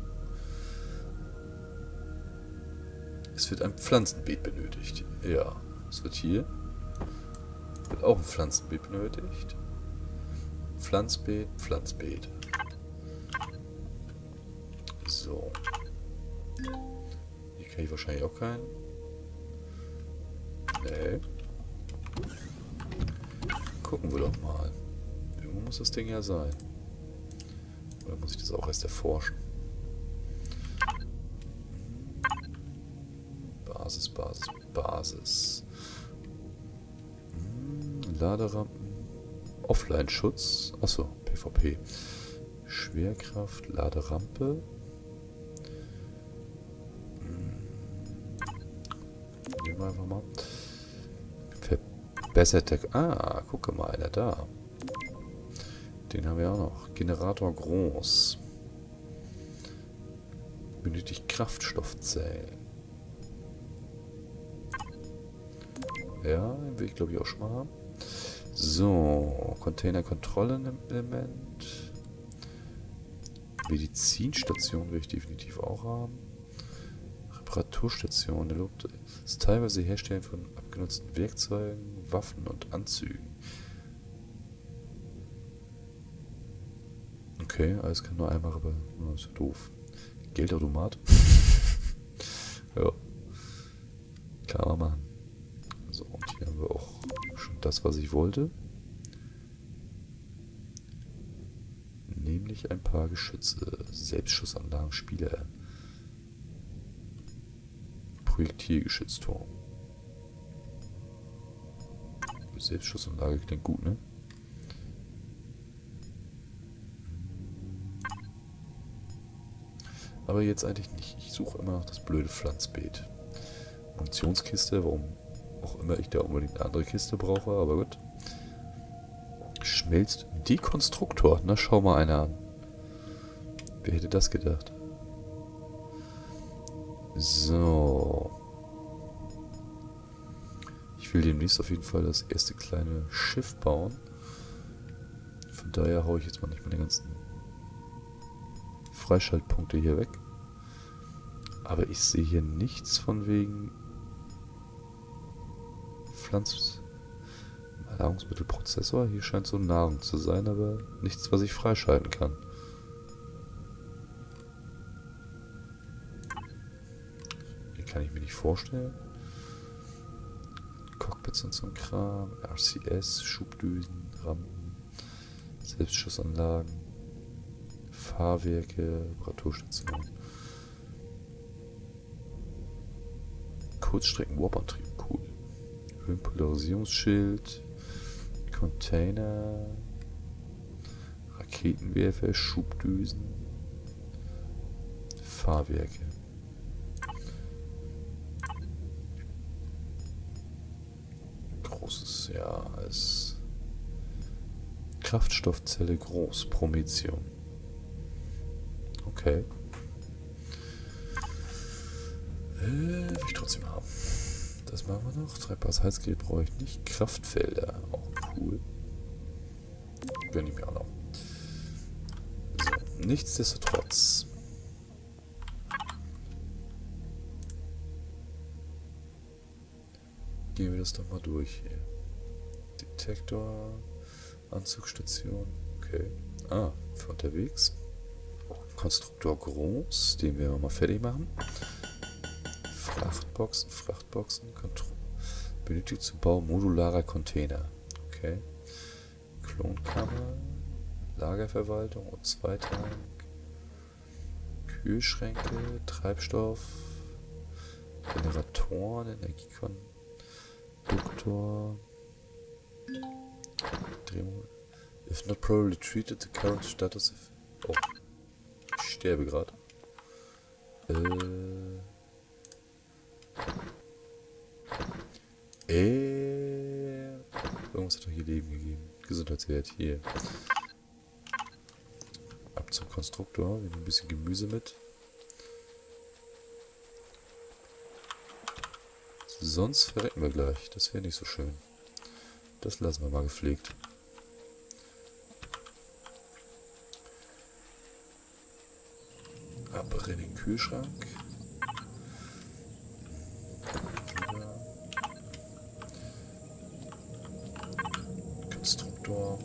Es wird ein Pflanzenbeet benötigt. Ja, es wird hier. Wird auch ein Pflanzenbeet benötigt. Pflanzbeet, Pflanzbeet. So. Hier kann ich wahrscheinlich auch keinen. Nee. Gucken wir doch mal. Irgendwo muss das Ding ja sein. Oder muss ich das auch erst erforschen? Basis, Basis, Basis. Hm, Laderampen. Offline-Schutz. Achso, PvP. Schwerkraft, Laderampe. Hm. Nehmen wir einfach mal. Verbesserte. Ah, gucke mal, einer da. Den haben wir auch noch. Generator groß. Benötigt Kraftstoffzellen. Ja, den will ich glaube ich auch schon mal haben. So, Container-Kontrollen-Element. Medizinstation will ich definitiv auch haben. Reparaturstation. Der lobt das teilweise Herstellen von abgenutzten Werkzeugen, Waffen und Anzügen. Okay, alles kann nur einmal, aber oh, ist ja doof. Geldautomat. Ja. Kann man machen. So, und hier haben wir auch schon das, was ich wollte. Nämlich eigentlich ein paar Geschütze. Selbstschussanlagen, Spieler. Projektilgeschützturm. Selbstschussanlage klingt gut, ne? Aber jetzt eigentlich nicht. Ich suche immer noch das blöde Pflanzbeet. Munitionskiste, warum auch immer ich da unbedingt eine andere Kiste brauche, aber gut. Schmelzt Dekonstruktor. Na, schau mal einer an. Wer hätte das gedacht? So. Ich will demnächst auf jeden Fall das erste kleine Schiff bauen. Von daher haue ich jetzt mal nicht meine ganzen Freischaltpunkte hier weg. Aber ich sehe hier nichts von wegen Pflanz... Nahrungsmittelprozessor. Hier scheint so Nahrung zu sein, aber nichts, was ich freischalten kann. Hier kann ich mir nicht vorstellen. Cockpits und so ein Kram. R C S, Schubdüsen, Rampen, Selbstschussanlagen, Fahrwerke, Reparaturstationen. Kurzstrecken-Warp-Antrieb, cool. Höhenpolarisierungsschild, Container, Raketenwerfer, Schubdüsen, Fahrwerke. Großes, ja, als Kraftstoffzelle groß, Promethium. Okay. Äh, will ich trotzdem haben. Das machen wir noch. Treibhausheizgerät brauche ich nicht. Kraftfelder, auch cool. Gönne ich mir auch noch. So, nichtsdestotrotz. Gehen wir das doch mal durch hier. Detektor, Anzugsstation, okay. Ah, für unterwegs. Konstruktor groß, den werden wir mal fertig machen. Frachtboxen, Frachtboxen, Kontrolle. Benötigt zum Bau modularer Container. Okay. Klonkammer, Lagerverwaltung und Zweitank. Kühlschränke, Treibstoff, Generatoren, Energiekonduktor. Drehung. If not properly treated, the current status of... Oh. Ich sterbe gerade. Äh... Äh... Irgendwas hat doch hier Leben gegeben. Gesundheitswert hier. Ab zum Konstruktor. Wir nehmen ein bisschen Gemüse mit. Sonst verrecken wir gleich. Das wäre nicht so schön. Das lassen wir mal gepflegt. Ab in den Kühlschrank. Konstruktor.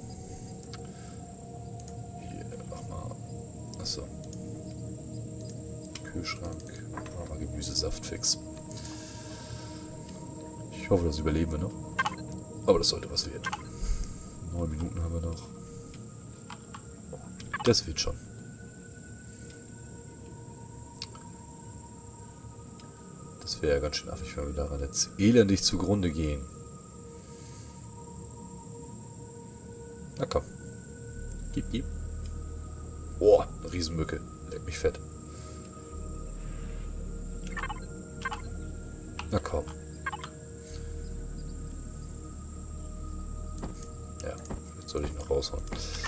Hier, mach mal. Achso. Kühlschrank. Mach mal Gemüsesaft fix. Ich hoffe, das überleben wir noch. Aber das sollte was werden. Neun Minuten haben wir noch. Das wird schon. Das wäre ja ganz schön affig, wenn wir daran jetzt elendig zugrunde gehen. Na komm. Gib, gib. Oh, eine Riesenmücke. Leck mich fett. Na komm. Ja, jetzt soll ich noch raushauen.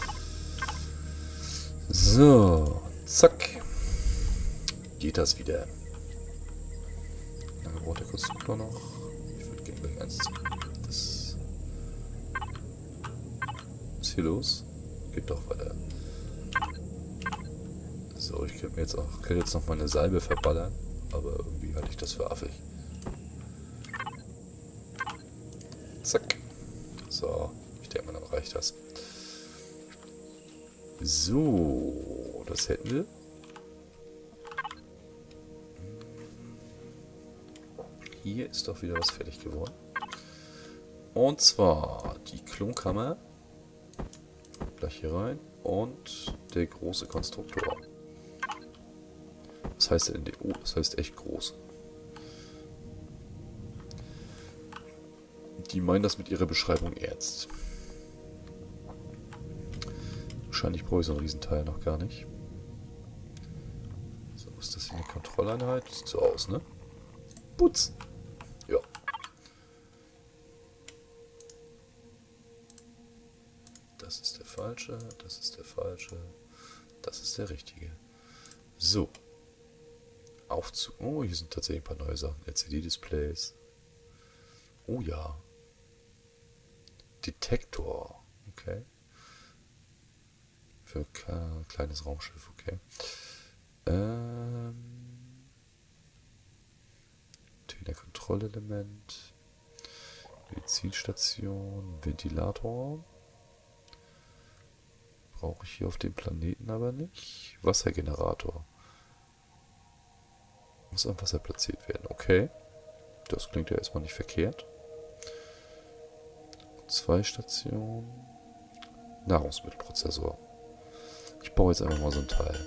So, zack. Geht das wieder. Lange braucht der Konstruktor noch. Ich würde gerne gleich eins. Das. Was ist hier los? Geht doch weiter. So, ich könnte mir jetzt auch könnte jetzt noch mal eine Salbe verballern, aber irgendwie halte ich das für affig. Zack. So, ich denke mal, dann reicht das. So, das hätten wir. Hier ist doch wieder was fertig geworden. Und zwar die Klonkammer. gleich hier rein. Und der große Konstruktor. Was heißt denn? Oh, das heißt echt groß. Die meinen das mit ihrer Beschreibung ernst. Wahrscheinlich brauche ich so ein Riesenteil noch gar nicht. So, ist das hier eine Kontrolleinheit? Sieht so aus, ne? Putz! Ja. Das ist der falsche, das ist der falsche, das ist der richtige. So. Aufzug. Oh, hier sind tatsächlich ein paar neue Sachen. L C D-Displays. Oh ja. Detektor. Okay. Für ein kleines Raumschiff, okay. Ähm. Kontrollelement. Medizinstation. Ventilator. Brauche ich hier auf dem Planeten aber nicht. Wassergenerator. Muss am Wasser platziert werden. Okay. Das klingt ja erstmal nicht verkehrt. Zwei Stationen. Nahrungsmittelprozessor. Ich baue jetzt einfach mal so ein Teil.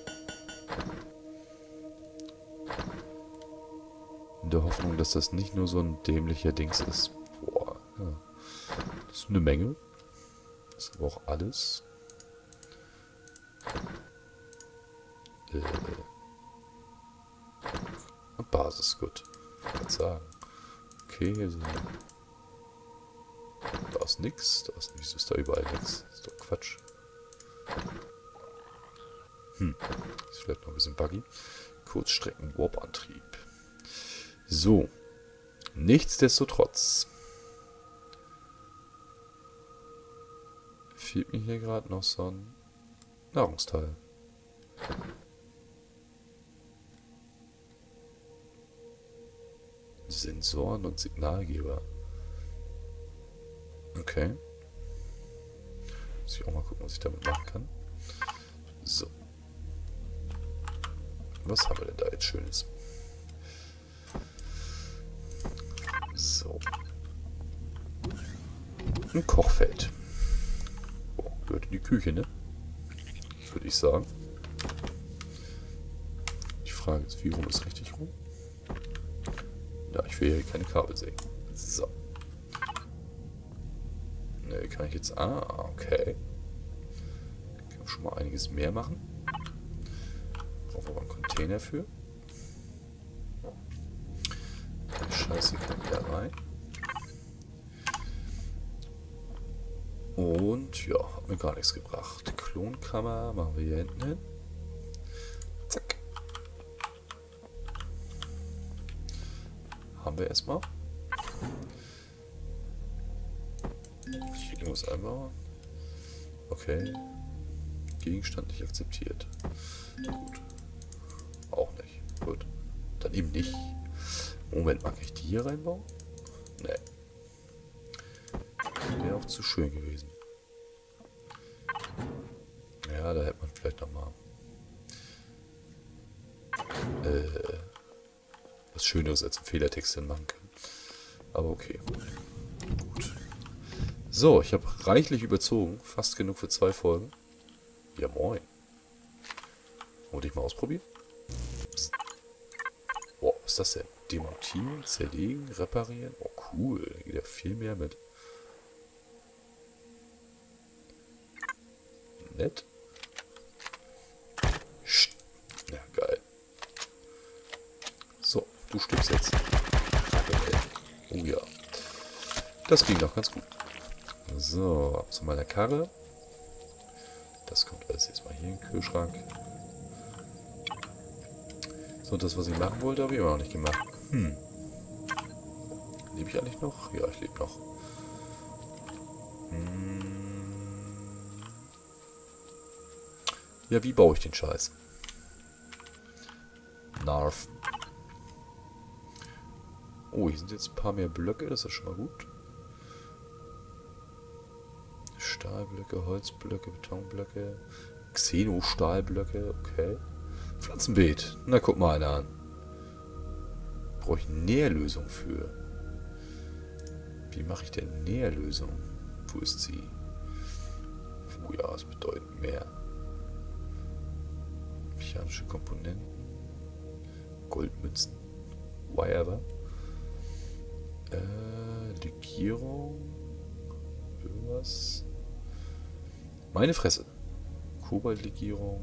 In der Hoffnung, dass das nicht nur so ein dämlicher Dings ist. Boah. Ja. Das ist eine Menge. Das ist aber auch alles. Äh. Basis, gut. Ich kann sagen. Okay, hier sind. Da ist nix. Da ist, wieso ist da überall nix? Das ist doch Quatsch. Hm. Ist vielleicht noch ein bisschen buggy. Kurzstrecken-Warp-Antrieb. So. Nichtsdestotrotz. Fehlt mir hier gerade noch so ein Nahrungsteil. Sensoren und Signalgeber. Okay. Muss ich auch mal gucken, was ich damit machen kann. So. Was haben wir denn da jetzt Schönes? So. Ein Kochfeld. Oh, gehört in die Küche, ne? Würde ich sagen. Die Frage ist, wie rum ist richtig rum? Ja, ich will hier keine Kabel sehen. So. Ne, kann ich jetzt... Ah, okay. Kann man schon mal einiges mehr machen. Brauchen wir aber einen Container für. Scheiße, kommt da rein. Und ja, hat mir gar nichts gebracht. Klonkammer machen wir hier hinten hin. Zack. Haben wir erstmal. Ich muss einmal. Okay. Gegenstand nicht akzeptiert. Gut. Auch nicht. Gut. Dann eben nicht. Moment, mag ich die hier reinbauen? Nee. Wäre auch zu schön gewesen. Ja, da hätte man vielleicht nochmal äh, was Schöneres als einen Fehlertext hin machen können. Aber okay. Gut. So, ich habe reichlich überzogen. Fast genug für zwei Folgen. Ja, moin. Wollte ich mal ausprobieren? Psst. Boah, was ist das denn? Demontieren, zerlegen, reparieren. Oh, cool. Da geht ja viel mehr mit. Nett. Ja, geil. So, du stirbst jetzt. Oh ja. Das ging doch ganz gut. So, ab zu meiner Karre. Das kommt alles jetzt mal hier in den Kühlschrank. So, das, was ich machen wollte, habe ich immer noch nicht gemacht. Hm. Lebe ich eigentlich noch? Ja, ich lebe noch. Hm. Ja, wie baue ich den Scheiß? Narf. Oh, hier sind jetzt ein paar mehr Blöcke, das ist schon mal gut. Stahlblöcke, Holzblöcke, Betonblöcke, Xenostahlblöcke, okay. Pflanzenbeet, na guck mal einer an. Brauche ich Nährlösung für? Wie mache ich denn Nährlösung? Wo ist sie? Oh ja, es bedeutet mehr. Mechanische Komponenten. Goldmünzen. Whatever. Äh, Legierung. Irgendwas. Meine Fresse. Kobaltlegierung.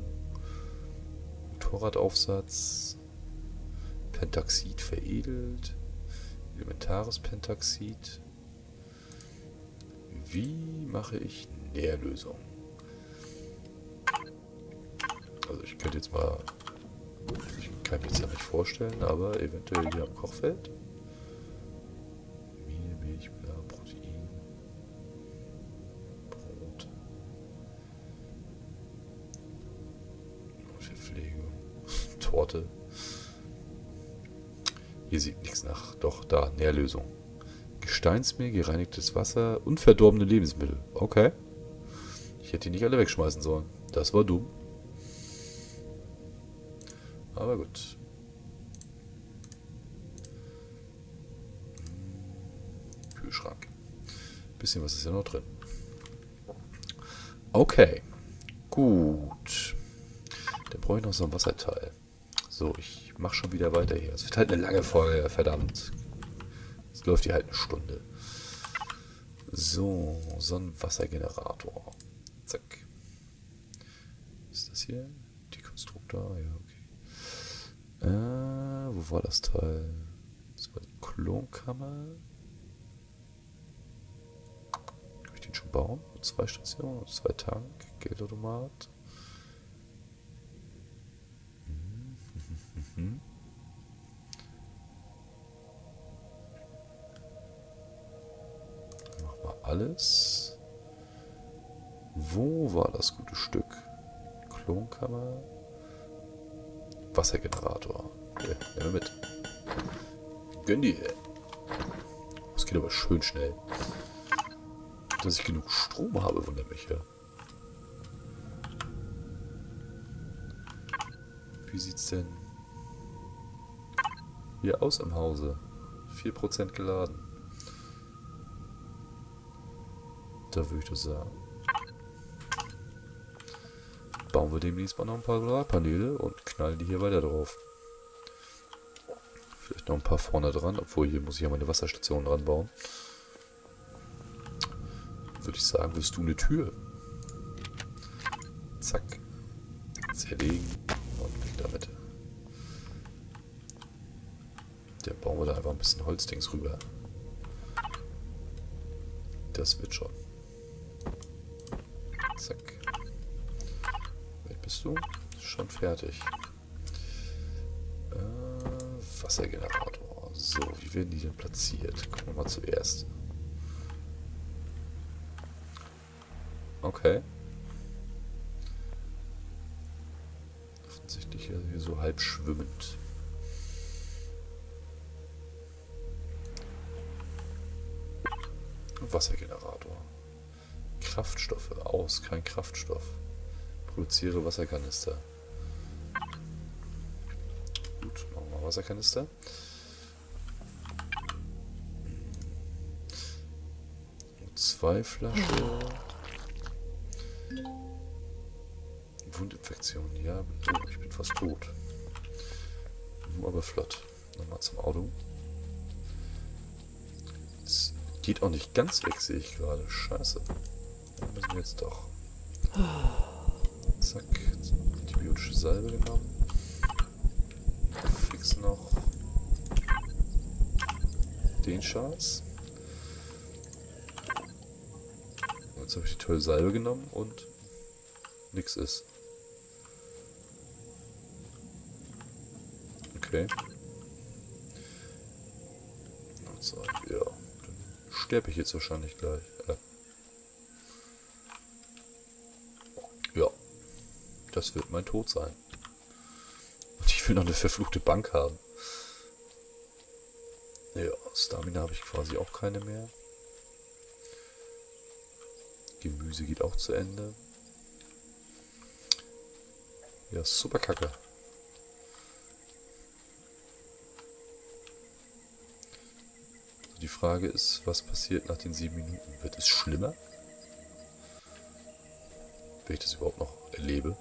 Motorradaufsatz. Pentaxid veredelt. Elementares Pentaxid. Wie mache ich Nährlösung? Also ich könnte jetzt mal... Ich kann mir jetzt ja nicht vorstellen, aber eventuell hier am Kochfeld. Mehl, Milch, bla, Protein. Brot. Verpflegung. Torte. Hier sieht nichts nach. Doch, da, Nährlösung. Gesteinsmehl, gereinigtes Wasser und verdorbene Lebensmittel. Okay. Ich hätte die nicht alle wegschmeißen sollen. Das war dumm. Aber gut. Kühlschrank. Bisschen was ist ja noch drin. Okay. Gut. Dann brauche ich noch so ein Wasserteil. So, ich mache schon wieder weiter hier. Es wird halt eine lange Folge, verdammt. Es läuft hier halt eine Stunde. So, so ein Wassergenerator. Zack. Was ist das hier? Die Konstruktor, ja, okay. Äh, wo war das Teil? Das war die Klonkammer. Kann ich den schon bauen? Zwei Stationen, zwei Tank, Geldautomat. Mhm. Mach mal alles. Wo war das gute Stück? Klonkammer. Wassergenerator. Okay, nehmen wir mit. Gönn die. Das geht aber schön schnell. Dass ich genug Strom habe, wundert mich ja. Wie sieht's denn hier aus im Hause? vier Prozent geladen. Da würde ich doch sagen. Bauen wir demnächst mal noch ein paar Solarpaneele und knallen die hier weiter drauf. Vielleicht noch ein paar vorne dran, obwohl hier muss ich ja meine Wasserstation dran bauen. Würde ich sagen, willst du eine Tür? Zack. Zerlegen und weg damit. Dann bauen wir da einfach ein bisschen Holzdings rüber. Das wird schon. Zack. Bist du? Schon fertig. Äh, Wassergenerator. So, wie werden die denn platziert? Gucken wir mal zuerst. Okay. Offensichtlich hier so halb schwimmend. Wassergenerator. Kraftstoffe aus, kein Kraftstoff. Produziere Wasserkanister. Gut, machen wir Wasserkanister. Zwei Flaschen. Wundinfektion, ja. Oh, ich bin fast tot. Nur aber flott. Nochmal zum Auto. Es geht auch nicht ganz weg, sehe ich gerade. Scheiße. Dann müssen wir jetzt doch. Zack, antibiotische Salbe genommen. Fix noch den Scheiß. Jetzt habe ich die tolle Salbe genommen und nix ist. Okay. So, ja, dann sterbe ich jetzt wahrscheinlich gleich. Äh. Ja. Das wird mein Tod sein. Und ich will noch eine verfluchte Bank haben. Ja, Stamina habe ich quasi auch keine mehr. Gemüse geht auch zu Ende. Ja, super kacke. Die Frage ist, was passiert nach den sieben Minuten? Wird es schlimmer? wenn ich das überhaupt noch erlebe.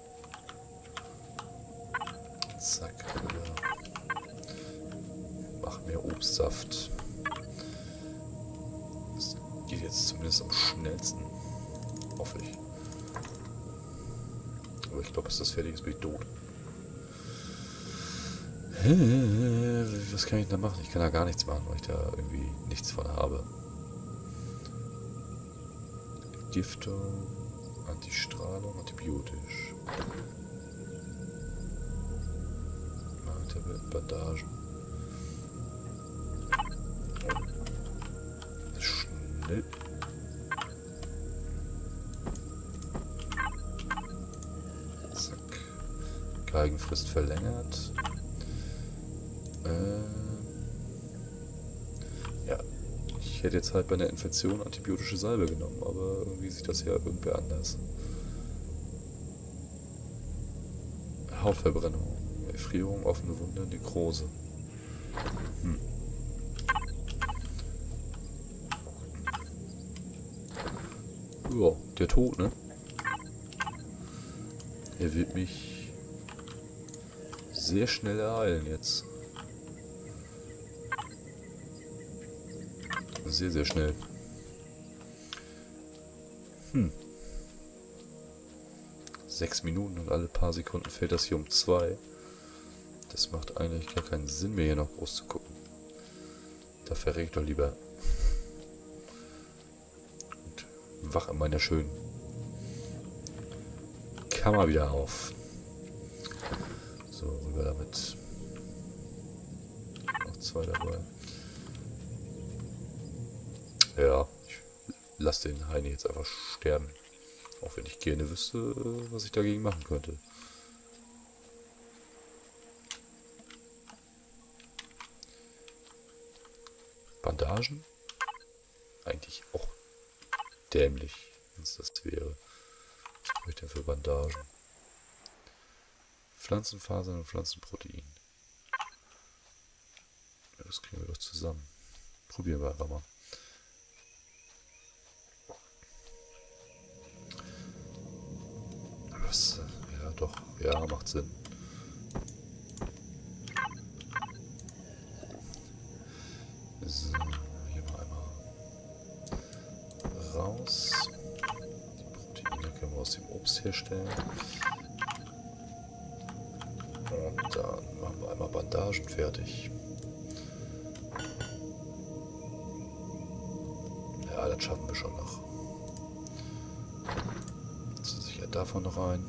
Zack. Mach mehr Obstsaft. Das geht jetzt zumindest am schnellsten. Hoffe ich. Aber ich glaube, bis das fertig ist, bin ich tot. Was kann ich da machen? Ich kann da gar nichts machen, weil ich da irgendwie nichts von habe. Giftung, Antistrahlung, antibiotisch. Bandagen. Oh. Schnell. Zack. Galgenfrist verlängert. Äh. Ja. Ich hätte jetzt halt bei einer Infektion antibiotische Salbe genommen, aber irgendwie sieht das ja irgendwer anders. Hautverbrennung. Erfrierung, offene Wunde, Nekrose. Hm. Ja, der Tod, ne? Er wird mich sehr schnell ereilen jetzt. Sehr, sehr schnell. Hm. Sechs Minuten und alle paar Sekunden fällt das hier um zwei. Das macht eigentlich gar keinen Sinn mehr, hier noch groß zu gucken. Da verreg ich doch lieber. Und wach in meiner schönen Kammer wieder auf. So, rüber damit. Noch zwei dabei. Ja, ich lasse den Heini jetzt einfach sterben. Auch wenn ich gerne wüsste, was ich dagegen machen könnte. Bandagen? Eigentlich auch dämlich, wenn es das wäre. Was brauche ich denn für Bandagen? Pflanzenfasern und Pflanzenprotein. Ja, das kriegen wir doch zusammen. Probieren wir einfach mal. Was? Ja, doch. Ja, macht Sinn. So, hier mal einmal raus. Die Proteine können wir aus dem Obst herstellen. Und dann machen wir einmal Bandagen fertig. Ja, das schaffen wir schon noch. Jetzt sicher davon noch ein.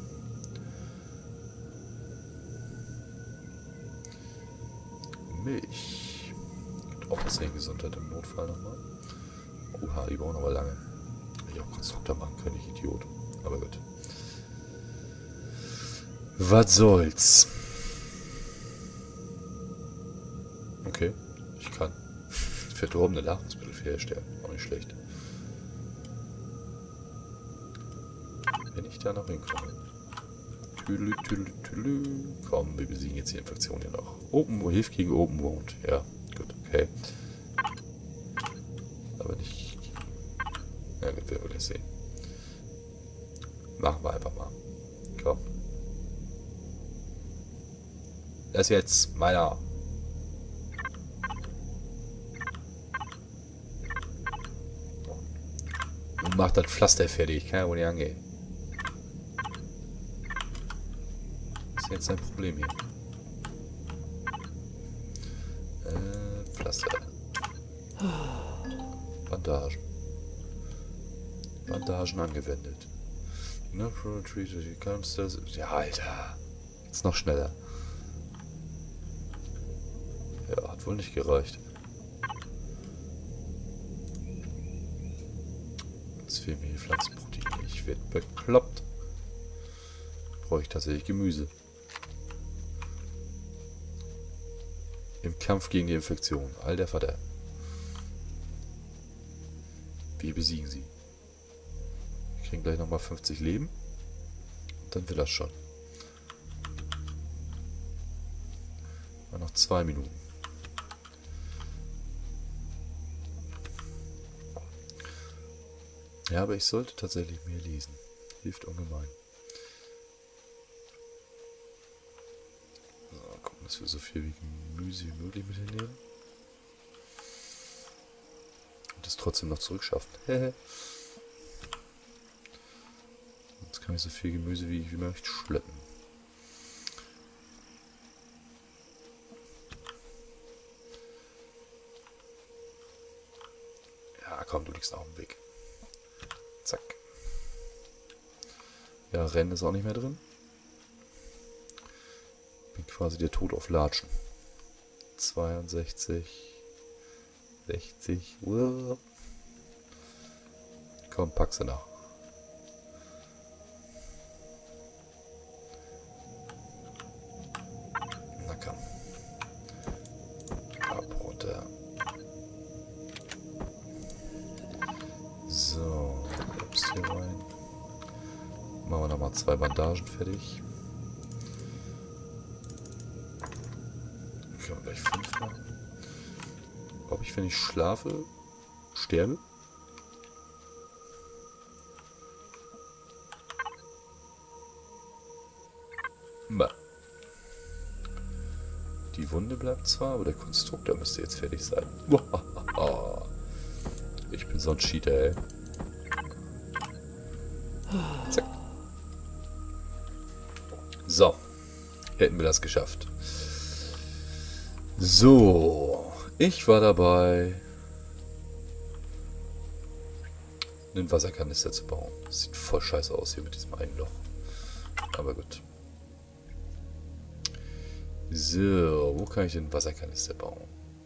Milch. Auch zehn Gesundheit im Notfall nochmal. Oha, die brauchen aber lange. Hätte ich auch Konstruktor machen können, ich Idiot. Aber gut. Was soll's? Okay, ich kann verdorbene Nahrungsmittel herstellen. Auch nicht schlecht. Wenn ich da noch hinkomme. Tüdelü, tüdelü, tüdelü. Komm, wir besiegen jetzt die Infektion hier noch. Open, hilft gegen Open Wound. Ja, gut, okay. Aber nicht... Ja, das werden wir gleich sehen. Machen wir einfach mal. Komm. Das ist jetzt meiner. Und macht das Pflaster fertig. Kann ja wohl nicht angehen. Was ist jetzt sein Problem hier? Äh, Pflaster. Bandagen. Bandagen angewendet. Natural treated. You can't still... Ja, Alter. Jetzt noch schneller. Ja, hat wohl nicht gereicht. Jetzt fehlen mir die Pflanzenproteine. Ich werde bekloppt. Brauche ich tatsächlich Gemüse. Im Kampf gegen die Infektion. Alter Vater. Wir besiegen sie. Wir kriegen gleich nochmal fünfzig Leben. Und dann wird das schon. Mal noch zwei Minuten. Ja, aber ich sollte tatsächlich mehr lesen. Hilft ungemein. So, gucken, dass wir so viel wie Gemüse wie möglich mit hinnehmen. Und das trotzdem noch zurückschaffen. Jetzt kann ich so viel Gemüse wie ich wie möchte schleppen. Ja, komm, du liegst auf dem Weg. Zack. Ja, Rennen ist auch nicht mehr drin. Bin quasi der Tod auf Latschen. zweiundsechzig. sechzig. Uah. Komm, pack sie nach. Na komm. Ab runter. So, Obst hier rein. Machen wir nochmal zwei Bandagen fertig. Können wir gleich fünf machen. Ob ich, wenn ich schlafe, sterbe? Bah. Die Wunde bleibt zwar, aber der Konstruktor müsste jetzt fertig sein. Ich bin so ein Cheater, ey. Zack. So. Hätten wir das geschafft. So. Ich war dabei, einen Wasserkanister zu bauen. Das sieht voll scheiße aus hier mit diesem einen Loch. Aber gut. So, wo kann ich den Wasserkanister bauen?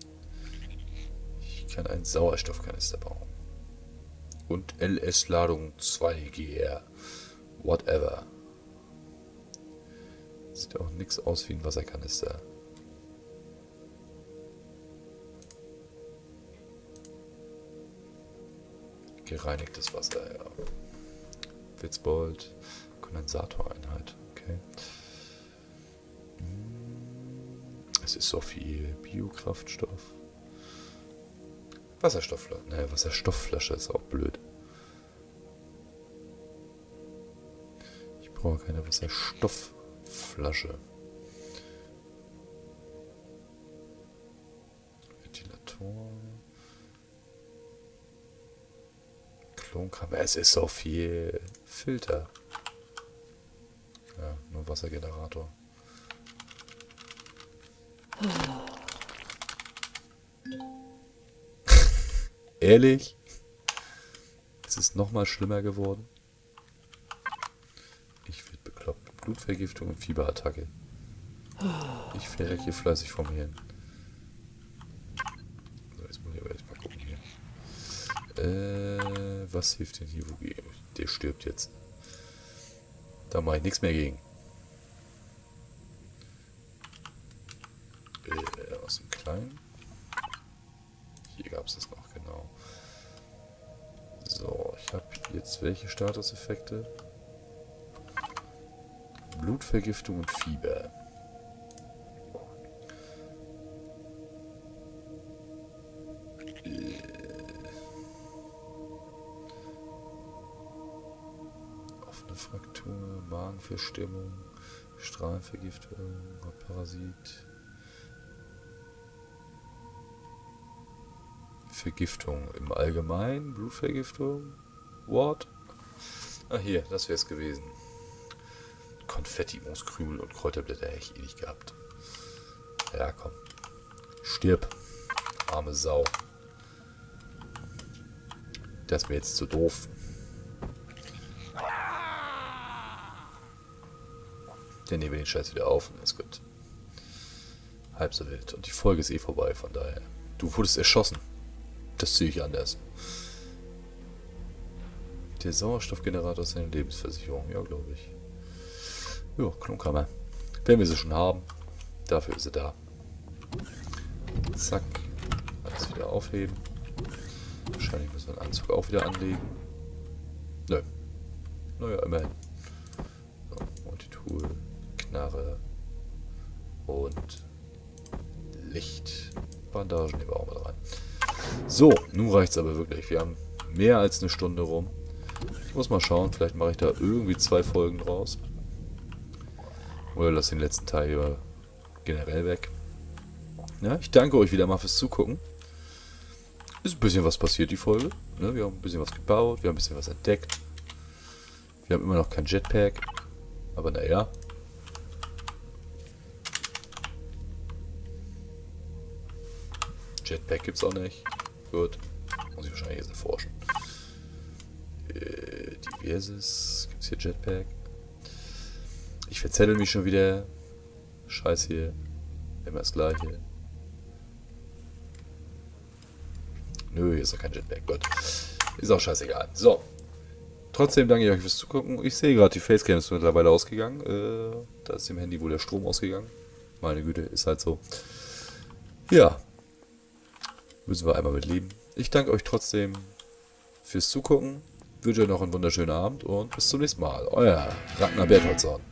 Ich kann einen Sauerstoffkanister bauen. Und L S-Ladung zwei G R. Whatever. Sieht auch nichts aus wie ein Wasserkanister. Gereinigtes Wasser, ja. Witzbold. Kondensatoreinheit, okay. Es ist so viel. Biokraftstoff. Wasserstoffflasche. Ne, Wasserstoffflasche ist auch blöd. Ich brauche keine Wasserstoffflasche. Ventilator. Klonkammer. Es ist so viel. Filter. Ja, nur Wassergenerator. Ehrlich? Es ist nochmal schlimmer geworden. Ich werde bekloppt. Blutvergiftung und Fieberattacke. Ich verrecke hier fleißig vom Hirn. So, jetzt muss ich aber erstmal gucken hier. Äh, was hilft denn hier? Der stirbt jetzt. Da mache ich nichts mehr gegen. Äh, aus dem Kleinen. Hier gab es das noch, genau. So, ich habe jetzt welche Statuseffekte? Blutvergiftung und Fieber. Äh. Offene Fraktur, Magenverstimmung, Strahlenvergiftung, Parasit. Vergiftung im Allgemeinen, Blutvergiftung, What? Ah, hier, das wäre es gewesen. Konfetti, Mooskrümel und Kräuterblätter hätte ich eh nicht gehabt. Ja, komm. Stirb. Arme Sau. Das ist mir jetzt zu doof. Dann nehmen wir den Scheiß wieder auf und ist gut. Halb so wild. Und die Folge ist eh vorbei, von daher. Du wurdest erschossen. Das sehe ich anders. Der Sauerstoffgenerator ist eine Lebensversicherung. Ja, glaube ich. Ja, Klonkammer. Wenn wir sie schon haben, dafür ist sie da. Zack. Alles wieder aufheben. Wahrscheinlich müssen wir den Anzug auch wieder anlegen. Nö. Naja, immerhin. So, Multitool, Knarre und Licht. Bandagen nehmen wir auch mal rein. So, nun reicht es aber wirklich. Wir haben mehr als eine Stunde rum. Ich muss mal schauen, vielleicht mache ich da irgendwie zwei Folgen draus. Oder lasse den letzten Teil hier generell weg. Ja, ich danke euch wieder mal fürs Zugucken. Ist ein bisschen was passiert, die Folge. Ne, wir haben ein bisschen was gebaut, wir haben ein bisschen was entdeckt. Wir haben immer noch kein Jetpack. Aber naja. Jetpack gibt's auch nicht. Gut. Muss ich wahrscheinlich jetzt erforschen. Äh, diverses. Gibt's hier Jetpack? Ich verzettel mich schon wieder. Scheiß hier. Immer das gleiche. Nö, hier ist doch kein Jetpack. Gut. Ist auch scheißegal. So. Trotzdem danke ich euch fürs Zugucken. Ich sehe gerade, die Facecam ist mittlerweile ausgegangen. Äh, da ist dem Handy wohl der Strom ausgegangen. Meine Güte, ist halt so. Ja. Müssen wir einmal mit leben. Ich danke euch trotzdem fürs Zugucken. Wünsche euch noch einen wunderschönen Abend und bis zum nächsten Mal. Euer Ragnar Bertholdsson.